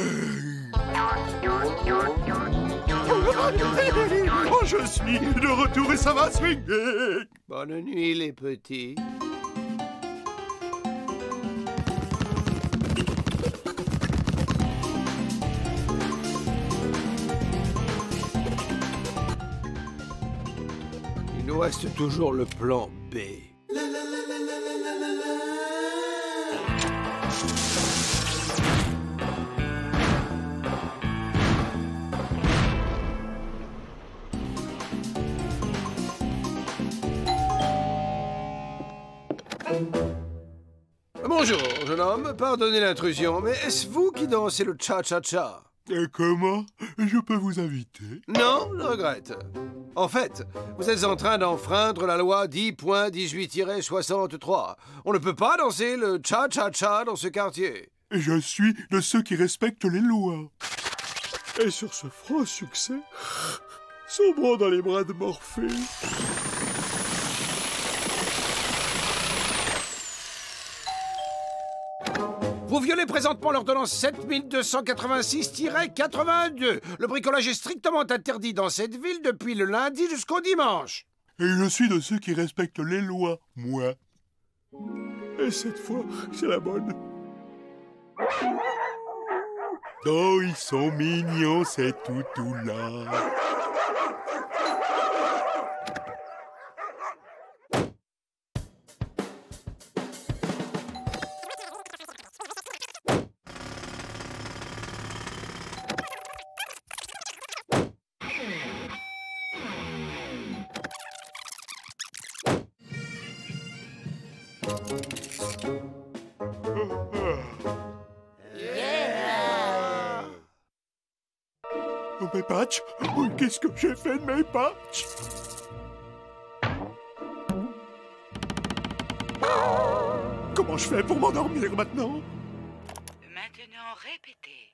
Speaker 18: oh, je suis de retour et ça va swinguer.
Speaker 2: Bonne nuit, les petits. Il nous reste toujours le plan B. Bonjour, jeune homme, pardonnez l'intrusion, mais est-ce vous qui dansez le cha-cha-cha?
Speaker 18: Et comment je peux vous inviter?
Speaker 2: Non, je regrette. En fait, vous êtes en train d'enfreindre la loi dix point dix-huit tiret soixante-trois. On ne peut pas danser le cha-cha-cha dans ce quartier.
Speaker 18: Et je suis de ceux qui respectent les lois. Et sur ce franc succès, sombrons dans les bras de Morphée.
Speaker 2: Vous violez présentement l'ordonnance sept mille deux cent quatre-vingt-six tiret quatre-vingt-deux. Le bricolage est strictement interdit dans cette ville depuis le lundi jusqu'au dimanche.
Speaker 18: Et je suis de ceux qui respectent les lois, moi. Et cette fois, c'est la bonne. Oh, ils sont mignons, ces toutous-là. Oh, mes patchs! Oh, qu'est-ce que j'ai fait de mes patchs? Comment je fais pour m'endormir maintenant?
Speaker 15: Maintenant, répétez.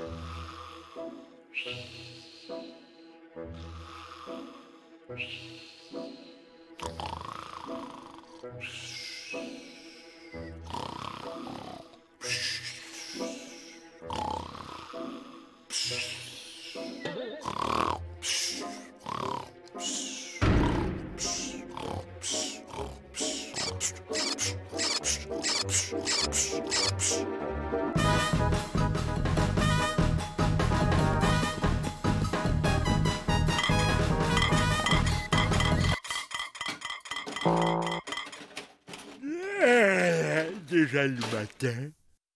Speaker 18: Déjà le matin.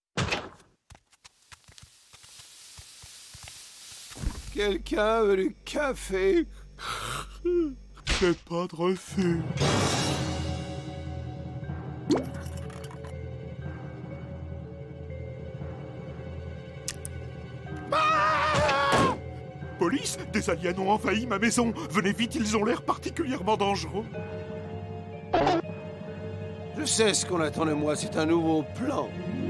Speaker 2: Quelqu'un veut du café?
Speaker 18: Fais pas de refus. Ah! Police, des aliens ont envahi ma maison. Venez vite, ils ont l'air particulièrement dangereux.
Speaker 2: Je sais ce qu'on attend de moi, c'est un nouveau plan.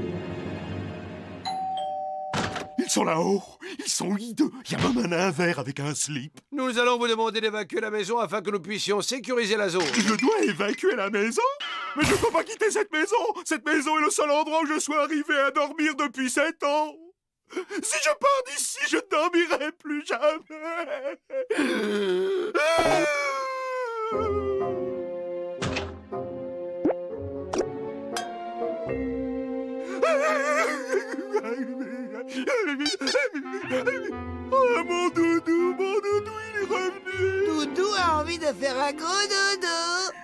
Speaker 18: Ils sont là-haut, ils sont hideux. Il y a même un nain vert avec un slip.
Speaker 2: Nous allons vous demander d'évacuer la maison afin que nous puissions sécuriser la zone.
Speaker 18: Je dois évacuer la maison? Mais je peux pas quitter cette maison. Cette maison est le seul endroit où je suis arrivé à dormir depuis sept ans. Si je pars d'ici, je ne dormirai plus jamais. Oh, mon doudou, mon doudou, il est revenu.
Speaker 15: Doudou a envie de faire un gros dodo.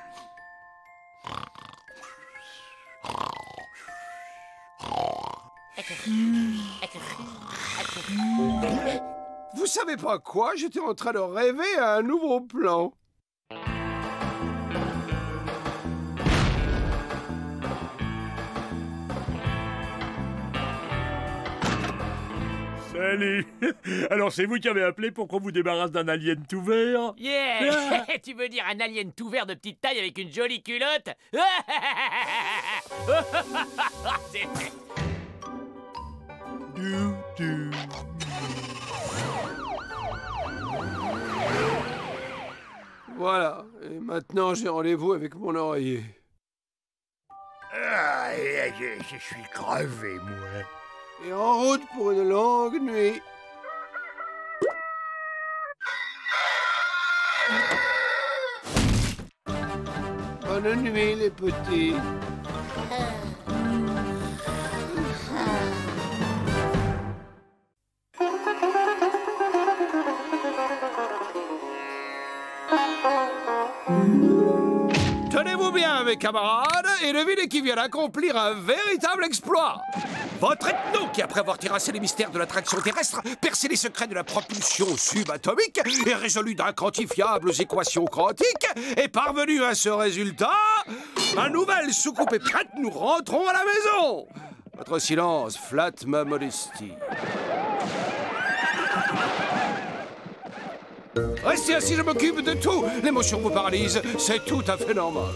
Speaker 2: Vous savez pas quoi? J'étais en train de rêver à un nouveau plan.
Speaker 19: Salut. Alors c'est vous qui avez appelé pour qu'on vous débarrasse d'un alien tout vert?
Speaker 1: Yeah. Tu veux dire un alien tout vert de petite taille avec une jolie culotte? C'est vrai.
Speaker 18: Doudou.
Speaker 2: Voilà, et maintenant j'ai rendez-vous avec mon oreiller.
Speaker 6: Ah, je, je suis crevé, moi.
Speaker 2: Et en route pour une longue nuit. Bonne nuit, les petits. Tenez-vous bien, mes camarades, et devinez qui vient d'accomplir un véritable exploit. Votre ethno, qui après avoir terrassé les mystères de l'attraction terrestre, percé les secrets de la propulsion subatomique et résolu d'inquantifiables équations quantiques, est parvenu à ce résultat... Ma nouvelle soucoupe est prête, nous rentrons à la maison. Votre silence flatte ma modestie. Restez assis, je m'occupe de tout. L'émotion vous paralyse, c'est tout à fait normal.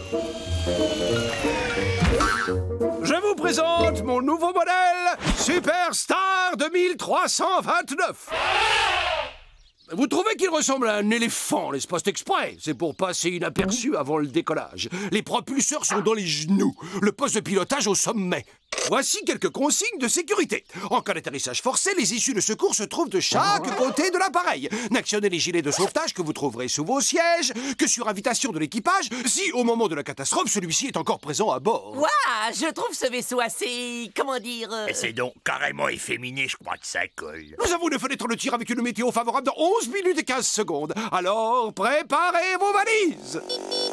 Speaker 2: Je vous présente mon nouveau modèle, Superstar deux mille trois cent vingt-neuf. Vous trouvez qu'il ressemble à un éléphant, n'est-ce pas? C'est exprès. C'est pour passer inaperçu avant le décollage. Les propulseurs sont dans les genoux. Le poste de pilotage au sommet. Voici quelques consignes de sécurité. En cas d'atterrissage forcé, les issues de secours se trouvent de chaque côté de l'appareil. N'actionnez les gilets de sauvetage que vous trouverez sous vos sièges que sur invitation de l'équipage, si au moment de la catastrophe, celui-ci est encore présent à bord.
Speaker 1: Waouh, je trouve ce vaisseau assez... comment dire... euh,
Speaker 6: Et c'est donc carrément efféminé, je crois que ça colle.
Speaker 2: Nous avons une fenêtre de tir avec une météo favorable dans onze minutes et quinze secondes. Alors, préparez vos valises.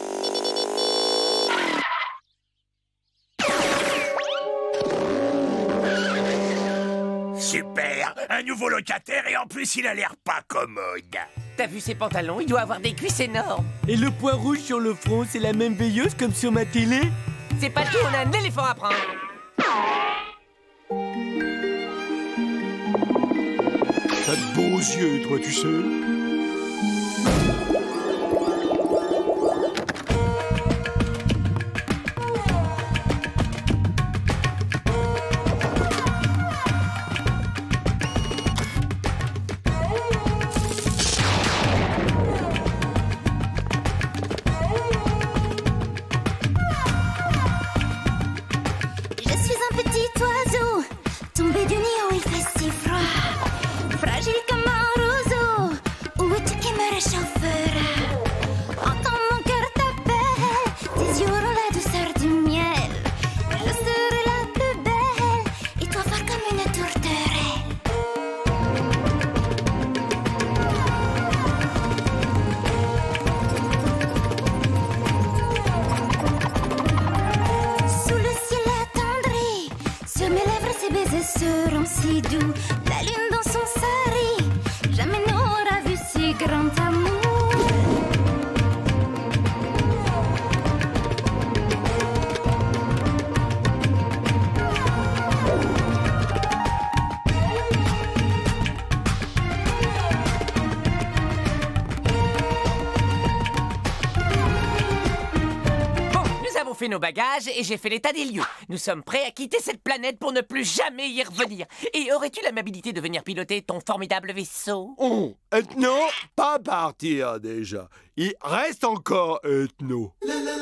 Speaker 6: Super, un nouveau locataire et en plus il a l'air pas commode.
Speaker 1: T'as vu ses pantalons? Il doit avoir des cuisses énormes.
Speaker 7: Et le point rouge sur le front, c'est la même veilleuse comme sur ma télé?
Speaker 1: C'est pas tout, on a un éléphant à prendre.
Speaker 3: T'as de beaux yeux, toi, tu sais.
Speaker 15: Je suis un petit oiseau, tombé du nid où il fait si froid. Fragile comme un roseau, où es-tu qui me réchauffera? Entends mon cœur t'appelle, tes yeux auront la douceur du miel. Je serai la plus belle, et toi fort comme une tourterelle. Sous le ciel attendri, sur mes lèvres ces baisers seront si doux. La lune dans son sari, jamais n'aura vu si grand amour.
Speaker 1: Bon, nous avons fait nos bagages et j'ai fait l'état des lieux. Nous sommes prêts à quitter cette planète pour ne plus jamais y revenir. Et aurais-tu l'amabilité de venir piloter ton formidable vaisseau?
Speaker 3: Oh, Ethno, pas partir déjà. Il reste encore Ethno.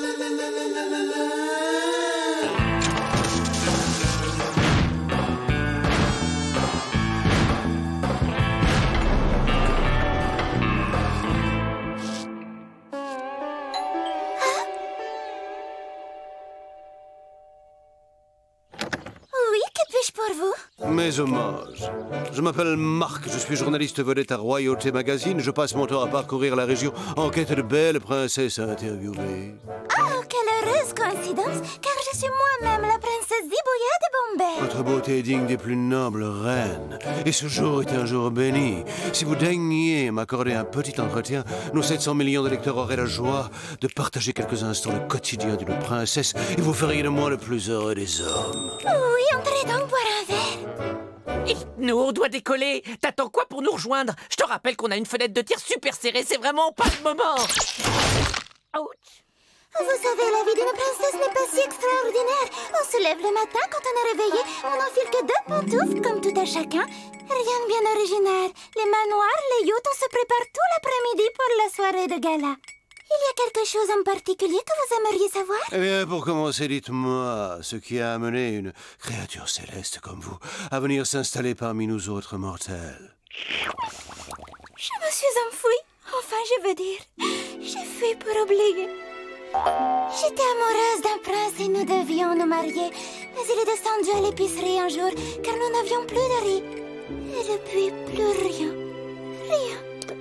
Speaker 15: Oui, que puis-je pour vous?
Speaker 2: Mes hommages. Je m'appelle Marc, je suis journaliste vedette à Royauté Magazine. Je passe mon temps à parcourir la région en quête de belles princesses à interviewer.
Speaker 15: Oh, quelle heureuse coïncidence, car je suis moi-même la princesse Zibouya de Bombay.
Speaker 2: Votre beauté est digne des plus nobles reines. Et ce jour est un jour béni. Si vous daigniez m'accorder un petit entretien, nos sept cents millions de lecteurs auraient la joie de partager quelques instants le quotidien d'une princesse et vous feriez de moi le plus heureux des hommes.
Speaker 15: Oui, entrez donc boire un verre.
Speaker 1: Et nous, on doit décoller. T'attends quoi pour nous rejoindre? Je te rappelle qu'on a une fenêtre de tir super serrée. C'est vraiment pas le moment. Ouch.
Speaker 15: Vous savez, la vie d'une princesse n'est pas si extraordinaire. On se lève le matin, quand on est réveillé, on n'enfile que deux pantoufles, comme tout à chacun. Rien de bien original. Les manoirs, les yachts, on se prépare tout l'après-midi pour la soirée de gala. Il y a quelque chose en particulier que vous aimeriez savoir?
Speaker 2: Eh bien, pour commencer, dites-moi ce qui a amené une créature céleste comme vous à venir s'installer parmi nous autres mortels.
Speaker 15: Je me suis enfouie. Enfin, je veux dire, j'ai fui pour oublier. J'étais amoureuse d'un prince et nous devions nous marier. Mais il est descendu à l'épicerie un jour, car nous n'avions plus de riz. Et depuis, plus rien. Rien.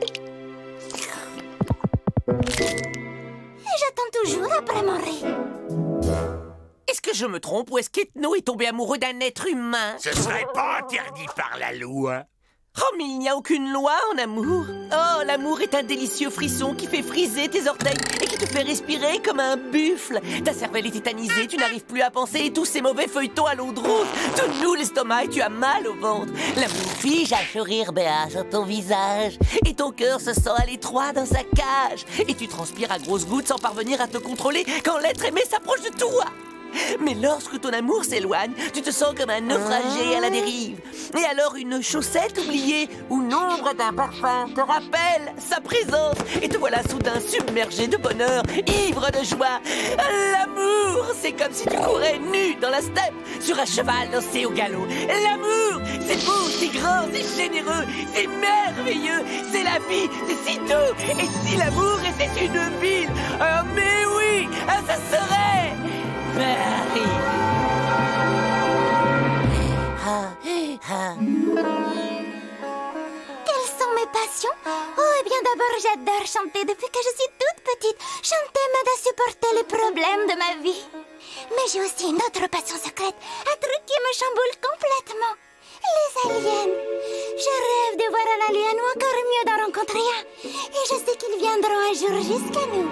Speaker 15: Et j'attends toujours après mon riz.
Speaker 1: Est-ce que je me trompe ou est-ce qu'Ethno est tombé amoureux d'un être humain?
Speaker 6: Ce serait pas interdit par la loi.
Speaker 1: Oh, mais il n'y a aucune loi en amour. Oh, l'amour est un délicieux frisson qui fait friser tes orteils et qui te fait respirer comme un buffle. Ta cervelle est tétanisée, tu n'arrives plus à penser et tous ces mauvais feuilletons à l'eau de rose te nouent l'estomac et tu as mal au ventre. L'amour fige un sourire béat sur ton visage et ton cœur se sent à l'étroit dans sa cage. Et tu transpires à grosses gouttes sans parvenir à te contrôler quand l'être aimé s'approche de toi. Mais lorsque ton amour s'éloigne, tu te sens comme un naufragé à la dérive. Et alors une chaussette oubliée ou l'ombre d'un parfum te rappelle sa présence. Et te voilà soudain submergé de bonheur, ivre de joie. L'amour, c'est comme si tu courais nu dans la steppe sur un cheval lancé au galop. L'amour, c'est beau, c'est grand, c'est généreux, c'est merveilleux, c'est la vie, c'est si doux. Et si l'amour était une ville, oh mais oui, ça serait... Paris.
Speaker 15: Ah, ah. Quelles sont mes passions? Oh, eh bien d'abord j'adore chanter depuis que je suis toute petite. Chanter m'aide à supporter les problèmes de ma vie. Mais j'ai aussi une autre passion secrète, un truc qui me chamboule complètement. Les aliens. Je rêve de voir un alien ou encore mieux d'en rencontrer un. Et je sais qu'ils viendront un jour jusqu'à nous.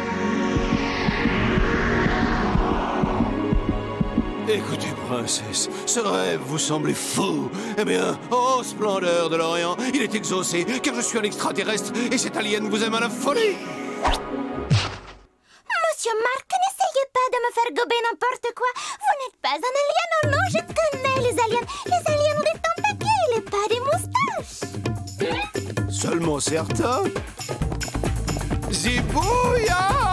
Speaker 3: Écoutez, princesse, ce rêve vous semblait fou. Eh bien, oh splendeur de l'Orient, il est exaucé, car je suis un extraterrestre et cet alien vous aime à la folie.
Speaker 15: Monsieur Mark, n'essayez pas de me faire gober n'importe quoi. Vous n'êtes pas un alien, oh non, je connais les aliens. Les aliens ont des tentacules et pas des moustaches.
Speaker 3: Seulement certains. Zibouya!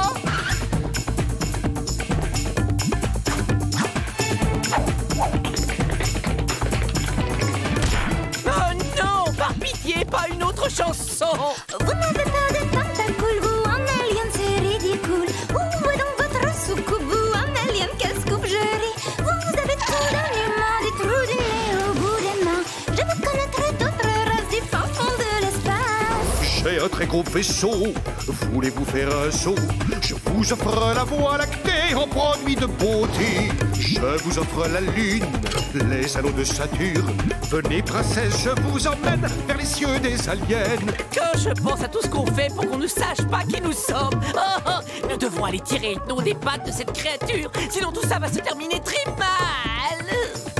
Speaker 1: Pas une autre chanson.
Speaker 15: Vous n'avez pas de tentacules, vous, un alien, c'est ridicule. Où est donc votre soucoupe, vous, un alien, quelle scoop, je ris. Vous avez trop d'animaux, des trous du nez au bout des mains. Je vous connaîtrai d'autres races du fin fond de l'espace.
Speaker 2: J'ai un très gros vaisseau, voulez-vous faire un saut? Je vous offre la voie lactée en produit de beauté. Je vous offre la lune, les anneaux de Saturne. Venez, princesse, je vous emmène vers les cieux des aliens.
Speaker 1: Quand je pense à tout ce qu'on fait pour qu'on ne sache pas qui nous sommes. Oh, oh, nous devons aller tirer le nom des pattes de cette créature. Sinon tout ça va se terminer très mal.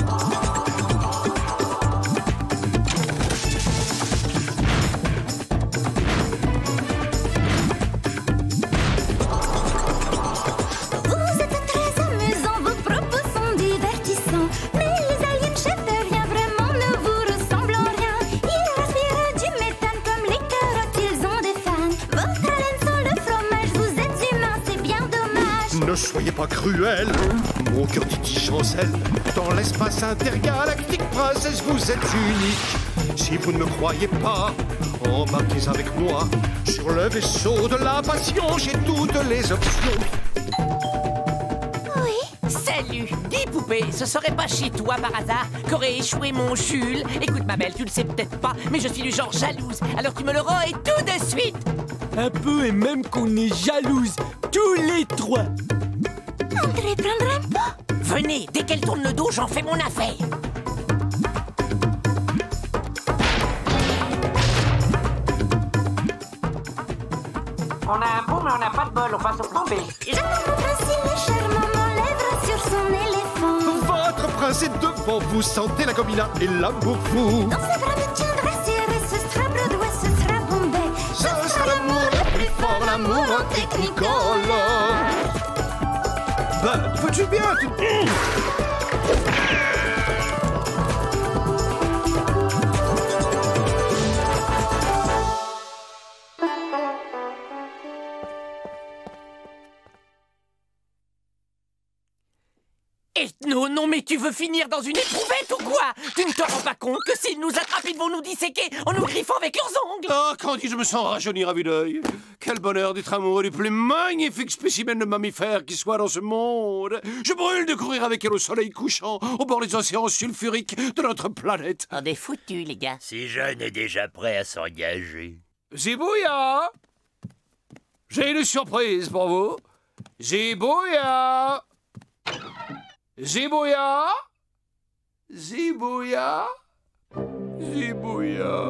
Speaker 2: Ne soyez pas cruel, mon cœur titille chancelle. Dans l'espace intergalactique, princesse, vous êtes unique. Si vous ne me croyez pas, embarquez avec moi. Sur le vaisseau de la passion, j'ai toutes les options.
Speaker 1: Oui. Salut. Dis, poupée, ce serait pas chez toi par hasard qu'aurait échoué mon Jules? Écoute, ma belle, tu le sais peut-être pas, mais je suis du genre jalouse. Alors tu me le rends et tout de suite.
Speaker 7: Un peu et même qu'on est jalouse, tous les trois.
Speaker 15: Entrez prendre un pot.
Speaker 1: Venez, dès qu'elle tourne le dos, j'en fais mon affaire. On a un pot, mais on n'a pas de bol, on passe au plan B.
Speaker 15: J'attends mon prince, il est charmant, mon lèvre sur son éléphant.
Speaker 2: Votre prince est devant vous, sentez la gomina et l'amour fou.
Speaker 15: Dans ses bras me tiendra serré, ce sera Broadway, ce sera Bombay.
Speaker 2: Ce sera l'amour le plus fort, l'amour en technicolor. Ben, veux-tu bien tu...
Speaker 1: Ethno, non mais tu veux finir dans une éprouvette ou quoi? Tu ne te rends pas compte que s'ils nous attrapent, ils vont nous disséquer en nous griffant avec leurs ongles?
Speaker 3: Oh, Candy, je me sens rajeunir à vue d'œil. Quel bonheur d'être amoureux du plus magnifique spécimen de mammifère qui soit dans ce monde. Je brûle de courir avec elle au soleil couchant, au bord des océans sulfuriques de notre planète.
Speaker 1: On est foutus, les gars.
Speaker 6: Si jeune est déjà prêt à s'engager.
Speaker 3: Zibouya! J'ai une surprise pour vous. Zibouya! Zibouya! Zibouya!
Speaker 2: Zibouya.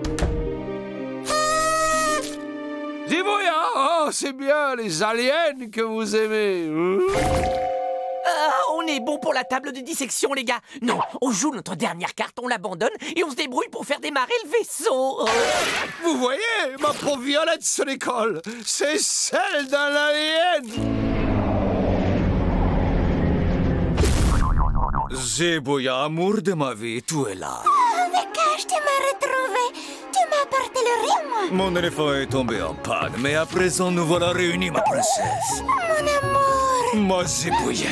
Speaker 2: Zibouya, oh, c'est bien les aliens que vous aimez.
Speaker 1: Ah, on est bon pour la table de dissection, les gars. Non, on joue notre dernière carte, on l'abandonne et on se débrouille pour faire démarrer le vaisseau. Oh.
Speaker 2: Vous voyez, ma peau violette se décolle. C'est celle d'un alien. Zibouya, amour de ma vie, tu es là.
Speaker 15: Oh, Vekash, tu m'as retrouvé. Tu m'as apporté le riz.
Speaker 2: Mon éléphant est tombé en panne, mais à présent nous voilà réunis, ma princesse.
Speaker 15: Mon amour.
Speaker 2: Ma Zibouillette.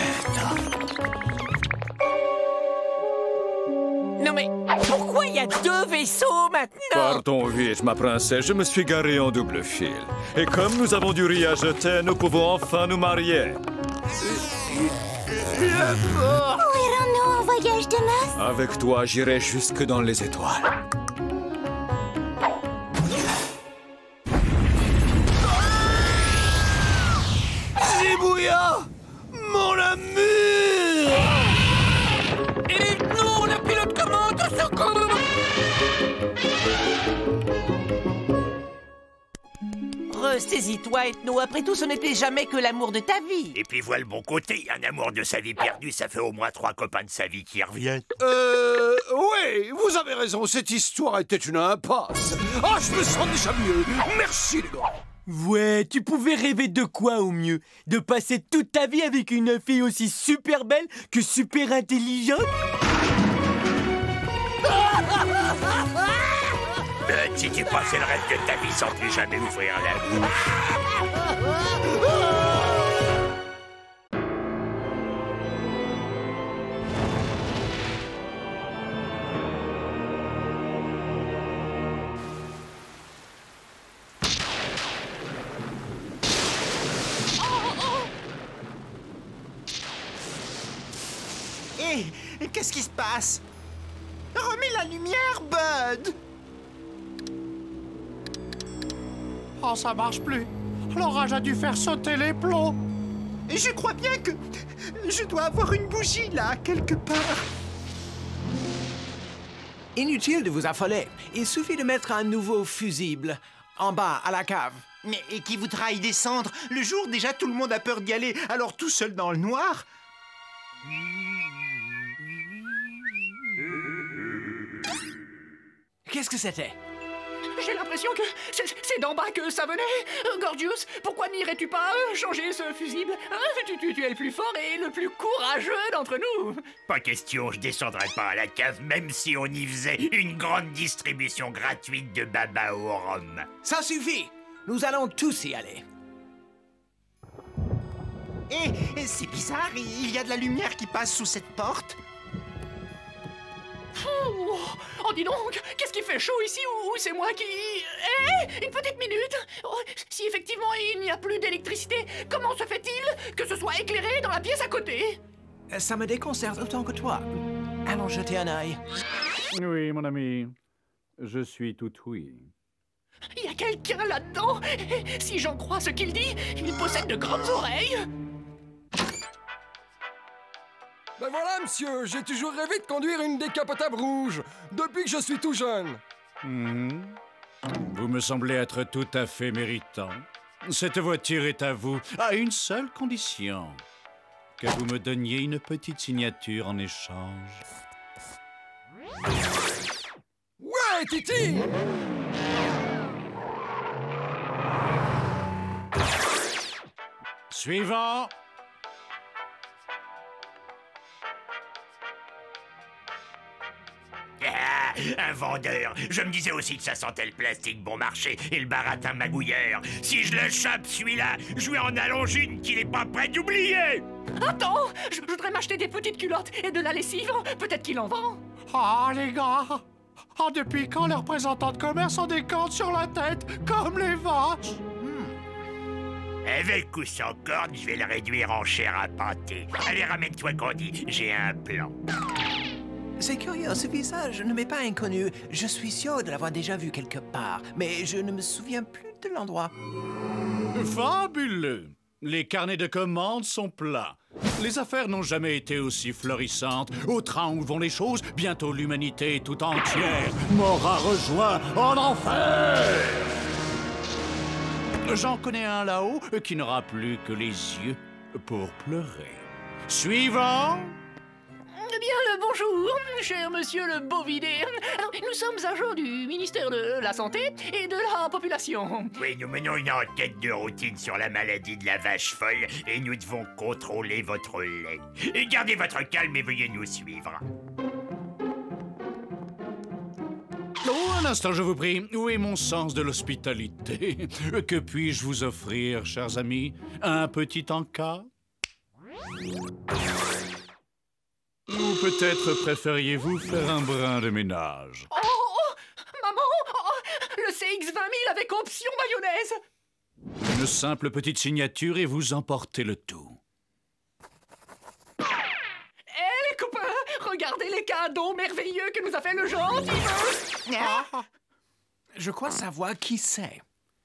Speaker 1: Non mais, pourquoi il y a deux vaisseaux maintenant?
Speaker 2: Pardon, vite, ma princesse, je me suis garé en double fil. Et comme nous avons du riz à jeter, nous pouvons enfin nous marier.
Speaker 15: Où irons-nous en voyage de noces?
Speaker 2: Avec toi, j'irai jusque dans les étoiles. Zibouya, mon amour!
Speaker 1: Et non, le pilote commande, au secours! Ressaisis-toi, Ethno. Après tout, ce n'était jamais que l'amour de ta vie.
Speaker 6: Et puis, vois le bon côté. Un amour de sa vie perdu, ça fait au moins trois copains de sa vie qui reviennent.
Speaker 2: Euh... Oui, vous avez raison. Cette histoire était une impasse. Ah, je me sens déjà mieux. Merci, les gars.
Speaker 7: Ouais, tu pouvais rêver de quoi au mieux? De passer toute ta vie avec une fille aussi super belle que super intelligente?
Speaker 6: Euh, si tu passais le reste de ta vie sans plus jamais ouvrir la bouche.
Speaker 12: Hé, hey, qu'est-ce qui se passe? Remets la lumière, Bud!
Speaker 10: Oh, ça marche plus. L'orage a dû faire sauter les plombs.
Speaker 12: Et je crois bien que je dois avoir une bougie là, quelque part.
Speaker 9: Inutile de vous affoler. Il suffit de mettre un nouveau fusible en bas, à la cave.
Speaker 12: Mais et qui voudra y descendre? Le jour, déjà, tout le monde a peur d'y aller. Alors, tout seul dans le noir?
Speaker 9: Qu'est-ce que c'était?
Speaker 11: J'ai l'impression que c'est d'en bas que ça venait. Euh, Gorgius, pourquoi n'irais-tu pas euh, changer ce fusible hein? tu, tu, tu es le plus fort et le plus courageux d'entre nous.
Speaker 6: Pas question, je descendrai pas à la cave, même si on y faisait une grande distribution gratuite de baba au rhum.
Speaker 9: Ça suffit. Nous allons tous y aller.
Speaker 12: Hé, hey, c'est bizarre, il y a de la lumière qui passe sous cette porte.
Speaker 11: Oh, oh, dis donc, qu'est-ce qui fait chaud ici ou c'est moi qui... Hé, hey, une petite minute. Oh, si effectivement il n'y a plus d'électricité, comment se fait-il que ce soit éclairé dans la pièce à côté?
Speaker 9: Ça me déconcerte autant que toi. Allons jeter un œil.
Speaker 19: Oui, mon ami. Je suis tout oui.
Speaker 11: Il y a quelqu'un là-dedans. Si j'en crois ce qu'il dit, il possède de grandes oreilles.
Speaker 20: Ben voilà, monsieur, j'ai toujours rêvé de conduire une décapotable rouge, depuis que je suis tout jeune.
Speaker 19: Mmh. Vous me semblez être tout à fait méritant. Cette voiture est à vous, à une seule condition. Que vous me donniez une petite signature en échange.
Speaker 20: Ouais, Titi!
Speaker 19: Suivant.
Speaker 6: Ah, un vendeur. Je me disais aussi que ça sentait le plastique bon marché et le baratin magouilleur. Si je le chope, celui-là, je lui en allonge une qu'il est pas prêt d'oublier.
Speaker 11: Attends, je voudrais m'acheter des petites culottes et de la lessive. Peut-être qu'il en vend.
Speaker 10: Ah, oh, les gars! Oh, depuis quand les représentants de commerce ont des cordes sur la tête, comme les vaches?
Speaker 6: Avec ou sans cordes, je vais le réduire en chair à pâté. Allez, ramène-toi, Candy, j'ai un plan.
Speaker 9: C'est curieux, ce visage ne m'est pas inconnu. Je suis sûr de l'avoir déjà vu quelque part, mais je ne me souviens plus de l'endroit.
Speaker 19: Fabuleux! Les carnets de commandes sont plats. Les affaires n'ont jamais été aussi florissantes. Au train où vont les choses, bientôt l'humanité tout entière m'aura rejoint en enfer. J'en connais un là-haut qui n'aura plus que les yeux pour pleurer. Suivant.
Speaker 11: Eh bien, le bonjour, cher monsieur le Bovidé. Alors, nous sommes agents du ministère de la Santé et de la Population.
Speaker 6: Oui, nous menons une enquête de routine sur la maladie de la vache folle et nous devons contrôler votre lait. Et gardez votre calme et veuillez nous suivre.
Speaker 19: Oh, un instant, je vous prie. Où est mon sens de l'hospitalité? Que puis-je vous offrir, chers amis? Un petit encas? Ou peut-être préfériez-vous faire un brin de ménage?
Speaker 11: Oh, oh maman, oh, le C X vingt mille avec option mayonnaise.
Speaker 19: Une simple petite signature et vous emportez le tout.
Speaker 11: Eh les copains, regardez les cadeaux merveilleux que nous a fait le gentil.
Speaker 9: Ah. Je crois savoir qui c'est.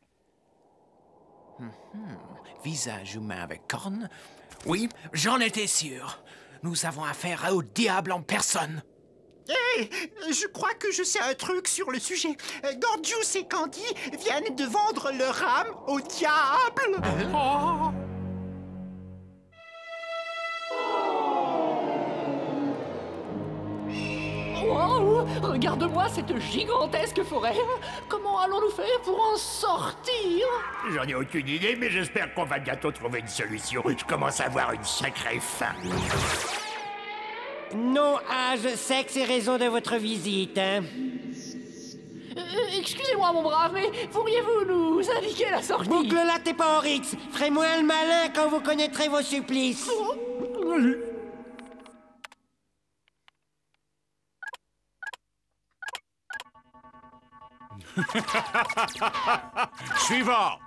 Speaker 9: Mm-hmm. Visage humain avec cornes. Oui, j'en étais sûr. Nous avons affaire au diable en personne.
Speaker 12: Hé, hey, je crois que je sais un truc sur le sujet. Gorgeous et Candy viennent de vendre leur âme au diable. Oh.
Speaker 11: Wow, regarde-moi cette gigantesque forêt. Comment allons-nous faire pour en sortir?
Speaker 6: J'en ai aucune idée, mais j'espère qu'on va bientôt trouver une solution. Je commence à avoir une sacrée faim.
Speaker 21: Nom, âge, sexe et raison de votre visite, hein?
Speaker 11: Euh, excusez-moi, mon brave, mais pourriez-vous nous indiquer la sortie?
Speaker 21: Boucle la t'es pas Oryx. Ferez moins le malin quand vous connaîtrez vos supplices.
Speaker 19: Suivant.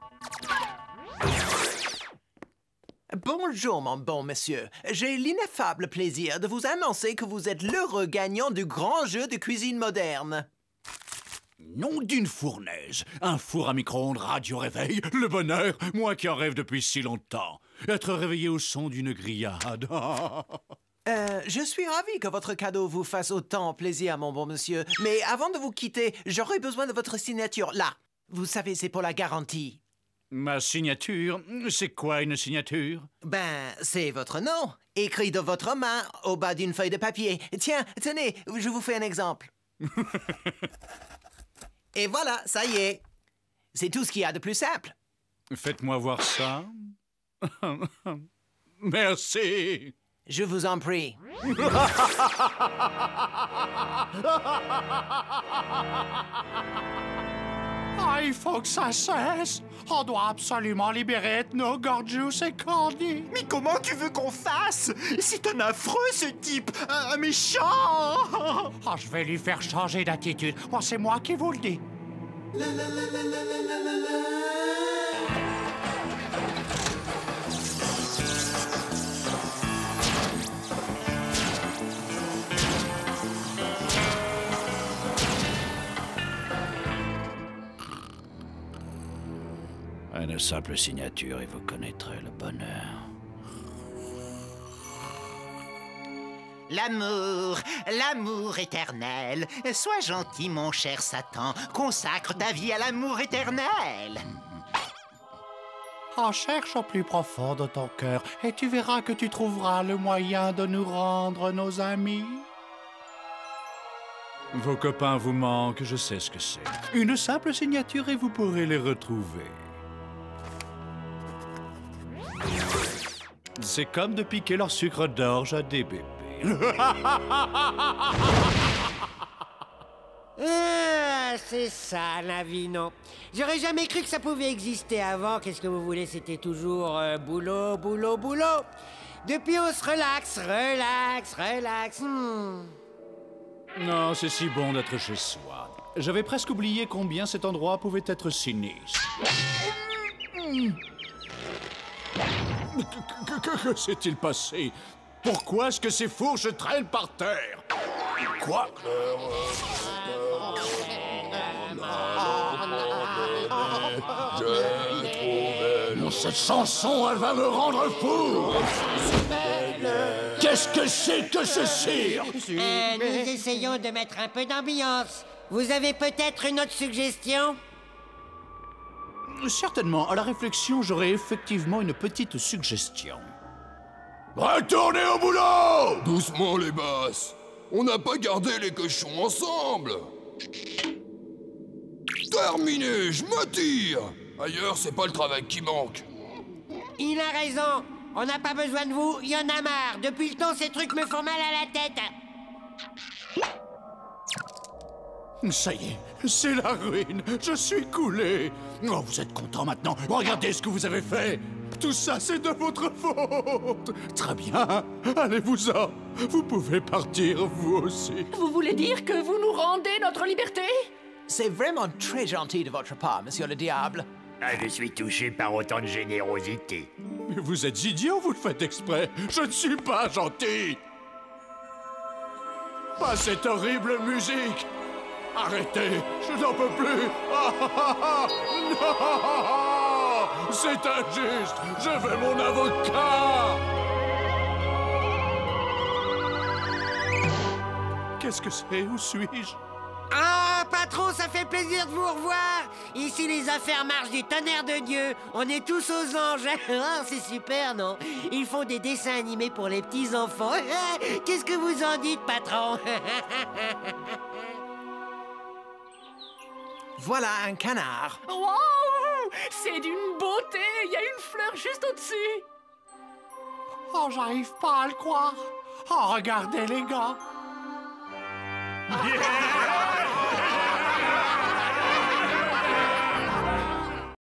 Speaker 9: Bonjour, mon bon monsieur. J'ai l'ineffable plaisir de vous annoncer que vous êtes l'heureux gagnant du grand jeu de cuisine moderne.
Speaker 19: Nom d'une fournaise. Un four à micro-ondes radio-réveil. Le bonheur, moi qui en rêve depuis si longtemps. Être réveillé au son d'une grillade.
Speaker 9: Euh, je suis ravi que votre cadeau vous fasse autant plaisir, mon bon monsieur. Mais avant de vous quitter, j'aurais besoin de votre signature. Là, vous savez, c'est pour la garantie.
Speaker 19: Ma signature? C'est quoi une signature?
Speaker 9: Ben, c'est votre nom, écrit de votre main au bas d'une feuille de papier. Tiens, tenez, je vous fais un exemple. Et voilà, ça y est. C'est tout ce qu'il y a de plus simple.
Speaker 19: Faites-moi voir ça. Merci.
Speaker 9: Je vous en prie.
Speaker 10: Ah, il faut que ça cesse. On doit absolument libérer Ethno, Gorgeous et Candy.
Speaker 12: Mais comment tu veux qu'on fasse? C'est un affreux, ce type. Un, un méchant.
Speaker 10: Ah, je vais lui faire changer d'attitude. Bon, c'est moi qui vous le dis. La, la, la, la, la, la, la, la.
Speaker 19: Une simple signature et vous connaîtrez le bonheur.
Speaker 12: L'amour, l'amour éternel. Sois gentil, mon cher Satan. Consacre ta vie à l'amour éternel.
Speaker 10: En cherche au plus profond de ton cœur et tu verras que tu trouveras le moyen de nous rendre nos amis.
Speaker 19: Vos copains vous manquent, je sais ce que c'est. Une simple signature et vous pourrez les retrouver. C'est comme de piquer leur sucre d'orge à des bébés.
Speaker 21: Ah, c'est ça, la vie, non. J'aurais jamais cru que ça pouvait exister avant. Qu'est-ce que vous voulez, c'était toujours euh, boulot, boulot, boulot. Depuis, on se relaxe, relax, relax. Hmm.
Speaker 19: Non, c'est si bon d'être chez soi. J'avais presque oublié combien cet endroit pouvait être sinistre. Que, que, que s'est-il passé? Pourquoi est-ce que ces fourches traînent par terre? Quoi? Cette chanson, elle va me rendre fou!
Speaker 3: Qu'est-ce que c'est que ce cirque?
Speaker 21: Euh, nous essayons de mettre un peu d'ambiance. Vous avez peut-être une autre suggestion?
Speaker 19: Certainement. À la réflexion, j'aurais effectivement une petite suggestion.
Speaker 3: Retournez au boulot!
Speaker 18: Doucement, les basses. On n'a pas gardé les cochons ensemble. Terminé, je me tire. Ailleurs, c'est pas le travail qui manque.
Speaker 21: Il a raison. On n'a pas besoin de vous, il y en a marre. Depuis le temps, ces trucs me font mal à la tête.
Speaker 19: Ça y est, c'est la ruine. Je suis coulé. Oh, vous êtes content maintenant. Regardez ce que vous avez fait. Tout ça, c'est de votre faute. Très bien. Allez-vous-en. Vous pouvez partir, vous aussi.
Speaker 11: Vous voulez dire que vous nous rendez notre liberté?
Speaker 9: C'est vraiment très gentil de votre part, monsieur le diable.
Speaker 6: Ah, je suis touché par autant de générosité.
Speaker 19: Mais vous êtes idiot, vous le faites exprès. Je ne suis pas gentil. Pas cette horrible musique. Arrêtez, je n'en peux plus. Ah, ah, ah, non, c'est injuste. Je veux mon avocat. Qu'est-ce que c'est? Où suis-je?
Speaker 21: Ah, patron, ça fait plaisir de vous revoir. Ici, les affaires marchent du tonnerre de Dieu. On est tous aux anges. Ah, c'est super, non? Ils font des dessins animés pour les petits-enfants. Qu'est-ce que vous en dites, patron?
Speaker 9: Voilà un canard.
Speaker 11: Wow! C'est d'une beauté. Il y a une fleur juste au-dessus.
Speaker 10: Oh, j'arrive pas à le croire. Oh, regardez, les gars.